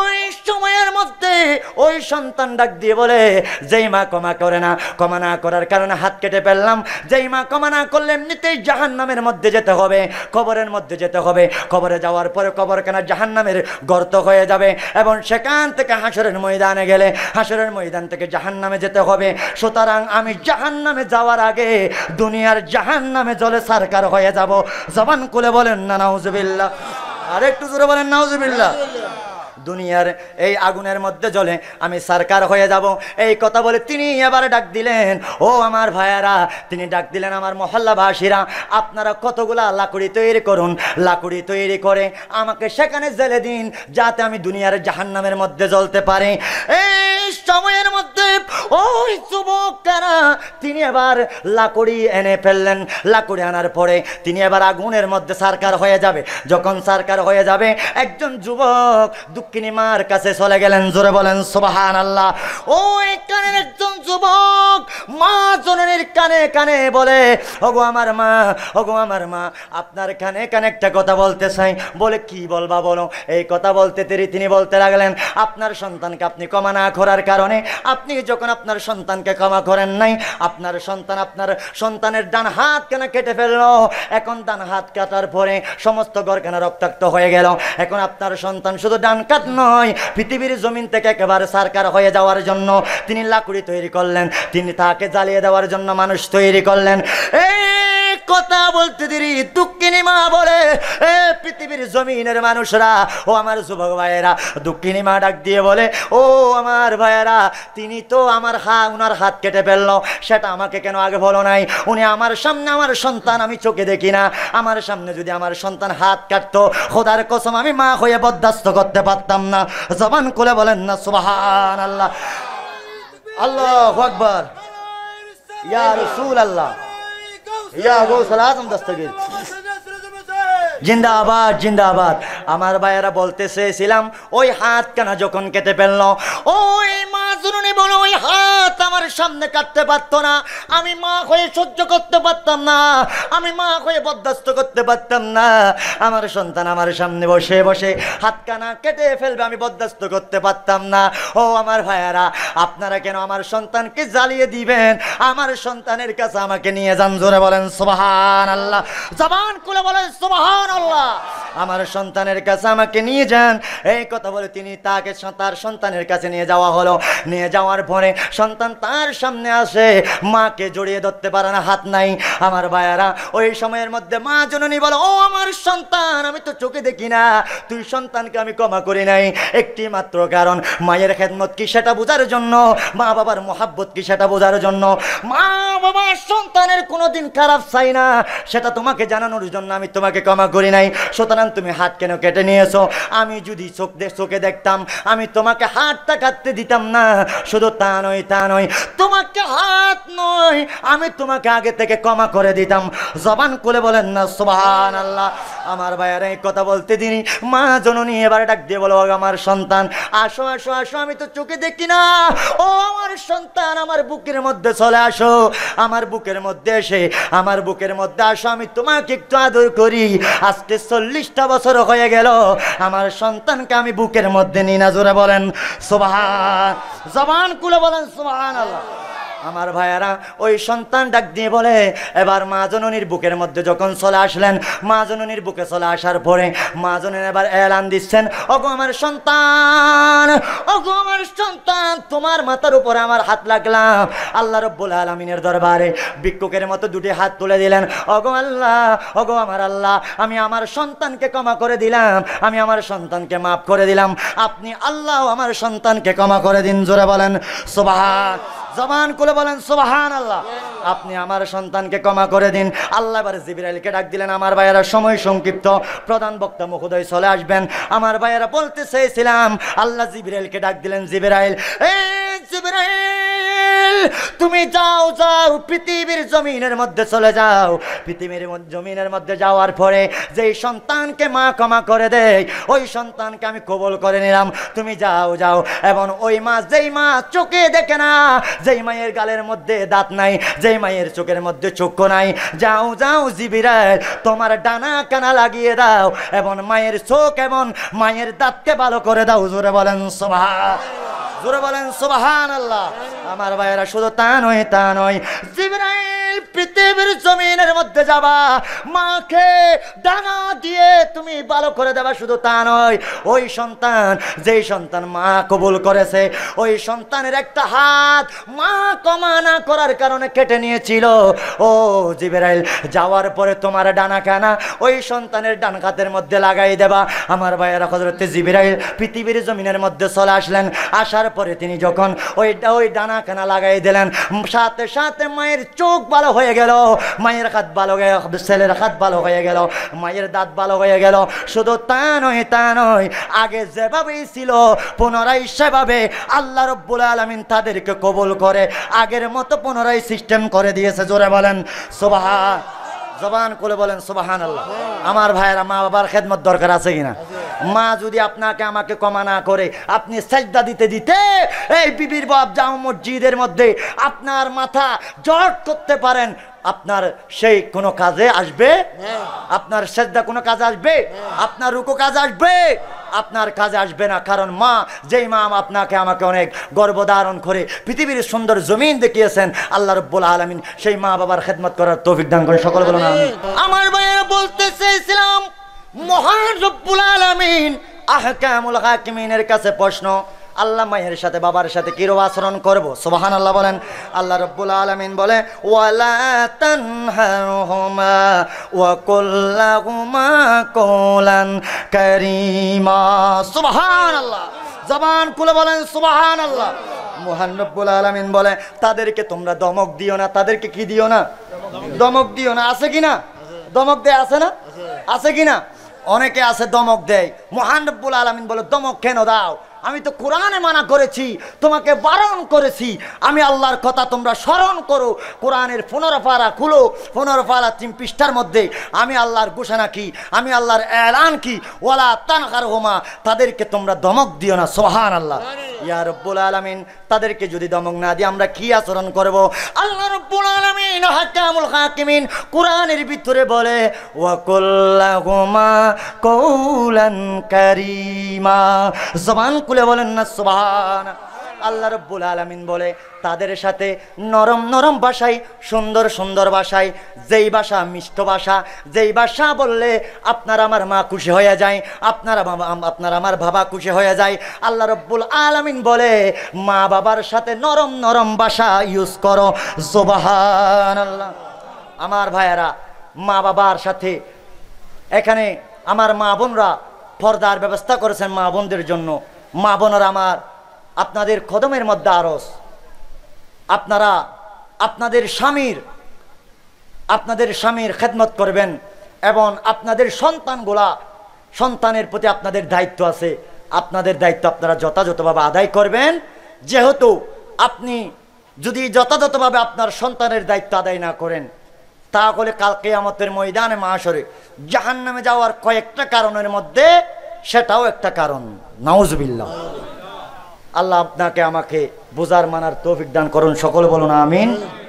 সময়ের মধ্যে ওই সন্তান ডাক দিয়ে বলে, যেই মা ক্ষমা করে না, ক্ষমা না করার কারণে হাত কেটে ফেললাম, যেই মা ক্ষমা না করলে এমনিতেই জাহান্নামের মধ্যে যেতে হবে, কবরের মধ্যে যেতে হবে, কবরে যাওয়ার পরে কবরখানা জাহান্নামের গর্ত হয়ে যাবে এবং সেখান থেকে হাসরের ময়দানে গেলে হাসরের ময়দান থেকে জাহান্নামে যেতে হবে। সুতরাং আমি জাহান্নামে যাওয়ার আগে দুনিয়ার জাহান্নামে জলে সারকার হয়ে যাব। জবান খুলে বলেন না নাউজুবিল্লাহ, আর একটু জোরে বলেন নাউজুবিল্লাহ। দুনিয়ার এই আগুনের মধ্যে জ্বলে আমি সরকার হয়ে যাব। এই কথা বলে তিনি এবার ডাক দিলেন, ও আমার ভাইয়েরা, তিনি ডাক দিলেন, আমার মহল্লাবাসীরা, আপনারা কতগুলা লাকড়ি তৈরি করুন, লাকড়ি তৈরি করে আমাকে সেখানে জেলে দিন, যাতে আমি দুনিয়ার জাহান্নামের মধ্যে জ্বলতে পারি। এই সময়ের মধ্যে ওই যুবকেরা তিনি এবার লাকড়ি এনে ফেললেন। লাকড়ি আনার পরে তিনি এবার আগুনের মধ্যে সরকার হয়ে যাবে। যখন সরকার হয়ে যাবে, একজন যুবক দুঃখিনী মার কাছে চলে গেলেন। জোরে বলেন সুবহানাল্লাহ। ওই কানের একজন যুবক মা জননীর কানে কানে বলে, ওগো আমার মা, ওগো আমার মা, আপনার কানে কানে একটা কথা বলতে চাই। বলে, কি বলবা বলো। এই কথা বলতে তিনি বলতে লাগলেন, আপনার সন্তানকে আপনি ক্ষমা না করার কারণে, আপনি যখন আপনার সন্তানকে ক্ষমা করেন নাই, আপনার সন্তানের ডান হাত কেন কেটে ফেললো। এখন ডান হাত কাটার পরে সমস্ত ঘরখানা রক্তাক্ত হয়ে গেল। এখন আপনার সন্তান শুধু ডান কাট নয়, পৃথিবীর জমিন থেকে একেবারে সরকার হয়ে যাওয়ার জন্য তিনি লাকড়ি তৈরি করলেন, তিনি তাকে জ্বালিয়ে দেওয়ার জন্য মানুষ তৈরি করলেন। এই কথা বলতে দেরি দুঃখিনী মা বলে, এ পৃথিবীর জমিনের মানুষরা, ও আমার যুবক ভাইয়েরা, দুঃখিনী মা ডাক দিয়ে বলে, ও আমার ভাইয়েরা, তিনি তো উনার হাত কেটে ফেললো, সেটা আমাকে কেন আগে বলো নাই? উনি আমার সামনে, আমার সন্তান, আমি চোখে দেখি না, আমার সামনে যদি আমার সন্তান হাত কাটতো, খোদার কসম আমি মা হয়ে বরদাস্ত করতে পারতাম না। জবান খুলে বলেন না সুবহানাল্লাহ। আল্লাহু আকবার, ইয়া রাসূলুল্লাহ, ইয়া গাউসুল আজম দস্তগীর, জিন্দাবাদ জিন্দাবাদ। আমার ভাইয়েরা বলতে চেয়েছিলাম, ওই হাত কেন যখন কেটে ফেললো, ওই মা জননী বলো, ওই হাত আমার সামনে কাটতে পারতো না, আমি মা হয়ে সহ্য করতে পারতাম না, আমি মা হয়ে বরদাস্ত করতে পারতাম না। আমার সন্তান আমার সামনে বসে বসে হাত কানা কেটে ফেলবে, আমি বরদাস্ত করতে পারতাম না। ও আমার ভাইয়েরা, আপনারা কেন আমার সন্তানকে জ্বালিয়ে দিবেন? আমার সন্তানের কাছে আমাকে নিয়ে যান। জোরে বলেন সুবহানাল্লাহ, জবান খুলে বলেন সুবহানাল্লাহ। আমার সন্তানের কাছে আমাকে নিয়ে যান। এই কথা বলে তিনি তাকে তার সন্তানের কাছে নিয়ে যাওয়া হলো। নিয়ে যাওয়ার পরে সন্তান তার সামনে আসে, মাকে জড়িয়ে ধরতে পারে না, হাত নাই। আমার ভাইয়ারা, ওই সময়ের মধ্যে মা জননী বলে, ও আমার সন্তান, আমি তো চোখে দেখি না, তুই সন্তানকে আমি ক্ষমা করি নাই একটি মাত্র কারণ, মায়ের খেদমত কি সেটা বোঝার জন্য, মা বাবার মোহাব্বত কি সেটা বোঝার জন্য। মা বাবা সন্তানের কোনোদিন খারাপ চাই না, সেটা তোমাকে জানানোর জন্য আমি তোমাকে ক্ষমা করি নাই। সুতরাং তুমি হাত কেন কেটে নিয়েছো? আমি যদি চোখে দেখতাম, আমি তোমাকে হাতটা কাটতে দিতাম না। শুধু তা নয়, তোমাকে হাত নয়, আমি তোমাকে আগে থেকে ক্ষমা করে দিতাম। জবান খুলে বলেন না সুবহানাল্লাহ। আমার ভাইয়েরা, এই কথা বলতে দিনই মা জননী এবার ডাক দিয়ে বলো, আমার সন্তান, আসো আসো আসো, আমি তো চোখে দেখি না, ও আমার সন্তান, আমার বুকের মধ্যে চলে আসো, আমার বুকের মধ্যে এসে আমার বুকের মধ্যে আসো, আমি তোমাকে একটু আদর করি। আজকে 40টা বছর হয়ে গেল আমার সন্তানকে আমি বুকের মধ্যে নিই না। জোরে বলেন সুবহান, জবান খুলে বলেন সুবহানাল্লাহ। আমার ভাইয়ারা, ওই সন্তান ডাক দিয়ে বলে, এবার মা জননীর বুকের মধ্যে যখন চলে আসলেন, মা জননীর বুকে চলে আসার পরে মা জননী এবার এলান দিচ্ছেন, ওগো আমার সন্তান, ওগো আমার সন্তান, তোমার মাথার উপরে আমার হাত লাগলাম। আল্লাহ রাব্বুল আলামিনের দরবারে ভিক্ষুকের মতো দুটি হাত তুলে দিলেন, ওগো আল্লাহ, ওগো আমার আল্লাহ, আমি আমার সন্তানকে ক্ষমা করে দিলাম, আমি আমার সন্তানকে মাফ করে দিলাম, আপনি আল্লাহ আমার সন্তানকে ক্ষমা করে দিন। জোরে বলেন সুবহান, জবান খুলে বলেন সুবহানাল্লাহ। আপনি আমার সন্তানকে ক্ষমা করে দিন। আল্লাহ এবার জিবরাইলকে ডাক দিলেন। আমার ভাইয়েরা, সময় সংক্ষিপ্ত, প্রধান বক্তা মহোদয় চলে আসবেন। আমার ভাইয়েরা, বলতে চেয়েছিলাম, আল্লাহ জিবরাইলকে ডাক দিলেন। জিবরাইল, এই জিবরাইল, তুমি যাও যাও পৃথিবীর জমিনের মধ্যে চলে যাও। পৃথিবীর জমিনের মধ্যে যাওয়ার পরে যেই সন্তানকে মা ক্ষমা করে দেয় ওই সন্তানকে আমি কবুল করে নিলাম। তুমি যাও যাও। এবং ওই মা, যেই মা চোখে দেখে না, যেই মায়ের গালের মধ্যে দাঁত নাই, যেই মায়ের চোখের মধ্যে চক্ষু নাই, যাও যাও জিবরাইল তোমার ডানা কানা লাগিয়ে দাও এবং মায়ের চোখ এবং মায়ের দাঁতকে ভালো করে দাও। জোরে বলেন সুবহান, জোরে বলেন সুবহানাল্লাহ। আমার ভাইয়েরা, শুধু তা নয়, তা নয়, জিবরাইল পৃথিবীর জমিনের মধ্যে যাবা, মাকে ডানা দিয়ে তুমি ভালো করে দেবা। শুধু তা নয়, ওই সন্তান, যেই সন্তান মা কবুল করেছে ওই সন্তানের একটা হাত মা ক্ষমা না করার কারণে কেটে নিয়েছিল। ও জিবরাইল, যাওয়ার পরে তোমার ডানা কানা ওই সন্তানের ডান হাতের মধ্যে লাগাই দেবা। আমার ভাইয়েরা, হযরত জিবরাইল পৃথিবীর জমিনের মধ্যে চলে আসলেন। আসার পরে তিনি যখন ওই ডানা কানা লাগাই দিলেন, সাথে সাথে মায়ের চোখ ভালো হয়ে গেল, মায়ের হাত ভালো হয়ে গেল, ছেলের হাত ভালো হয়ে গেল, মায়ের দাঁত ভালো হয়ে গেল। শুধু তা নয়, তা নয়, আগে যেভাবেই ছিল পুনরায় সেভাবে আল্লাহ রাব্বুল আলামিন তাদেরকে কবুল করে আগের মতো পুনরায় সিস্টেম করে দিয়েছে। জোরে বলেন সুবহান, জবান খুলে বলেন সুবহানাল্লাহ। আমার ভাইয়েরা, মা বাবার খেদমত দরকার আছে কিনা? মা যদি আপনাকে আমাকে ক্ষমা না করে, আপনি সাজদা দিতে দিতে এই বিবির বাপ জামা মসজিদের মধ্যে আপনার মাথা জট করতে পারেন, আপনার সেই কোনো কাজে আসবে? আপনার সাজদা কোনো কাজে আসবে? আপনার রুকু কাজে আসবে? আপনার কাজে আসবে না। কারণ মা, যেই মা আপনাকে আমাকে অনেক গর্ভধারণ করে পৃথিবীর সুন্দর জমিন দেখিয়েছেন, আল্লাহ রাব্বুল আলামিন সেই মা বাবার খেদমত করার তৌফিক দান করেন। সকলে বলুন আমিন। আমার ভাইয়েরা, বলতে চাইছিলাম মহান রব্বুল আলামিন আহকামুল হাকিমিনের কাছে প্রশ্ন, আল্লাহ মায়ের সাথে বাবার সাথে কিরকম আচরণ করব? সুবহানাল্লাহ বলেন। আল্লাহ রাব্বুল আলামিন বলে, ওয়ালা তানহারহুমা ওয়া কুল লাহুমা কওলান কারীমা। সুবহানাল্লাহ, জবান খুলে বলেন সুবহানাল্লাহ। মহান রব্বুল আলামিন বলে, তাদেরকে তোমরা দমক দিও না। তাদেরকে কি দিও না? দমক দিও না। আছে কিনা? দমক দেয় আছে না? আছে কিনা? অনেকে আছে দমক দেয়। মহান রব্বুল আলামিন বলে, দমক কেন দাও? আমি তো কোরআনে মানা করেছি, তোমাকে বারণ করেছি। আমি আল্লাহর কথা তোমরা স্মরণ করো। কোরআনের 15 পারা খুলো, 15 পারা 3 পৃষ্ঠার মধ্যে আমি আল্লাহর ঘোষণা কি, আমি আল্লাহর এলান কি, ওয়ালা তানহারহুমা, তাদেরকে তোমরা দমক দিও না। সুবহানাল্লাহ। ইয়া রব্বুল আলামিন, তাদেরকে যদি দমক না দিই আমরা কি আচরণ করব? আল্লাহ রব্বুল আলামিন হাকামুল হাকিমিন কোরআনের ভিতরে বলে, ওয়া কুল্লাহুমা কওলান কারীমা। জবান খুলে বলেন না সুবহান। আল্লাহ রাব্বুল আলামিন বলে, তাদের সাথে নরম নরম ভাষায়, সুন্দর সুন্দর ভাষায়, যেই ভাষা মিষ্ট ভাষা, যেই ভাষা বললে আপনার আমার মা খুশি হয়ে যায়, আপনার আমার বাবা খুশি হয়ে যায়। আল্লাহ রাব্বুল আলামিন বলে, মা বাবার সাথে নরম নরম ভাষা ইউজ করো। সুবহানাল্লাহ। আমার ভাইয়েরা, মা বাবার সাথে এখানে আমার মা বোনরা পর্দার ব্যবস্থা করেছেন মা বোনদের জন্য। মা বোনরা আমার, আপনাদের কদমের মধ্যে আরজ, আপনারা আপনাদের স্বামীর খেদমত করবেন এবং আপনাদের সন্তানের প্রতি আপনাদের দায়িত্ব আছে। আপনাদের দায়িত্ব আপনারা যথাযথভাবে আদায় করবেন। যেহেতু আপনি যদি যথাযথভাবে আপনার সন্তানের দায়িত্ব আদায় না করেন, তাহলে কাল কিয়ামতের ময়দানে মাহশরে জাহান্নামে যাওয়ার কয়েকটা কারণের মধ্যে সেটাও একটা কারণ। নাউজুবিল্লাহ। আল্লাহ আপনাকে আমাকে বুঝার মানার তৌফিক দান করুন। সকলে বলুন আমিন।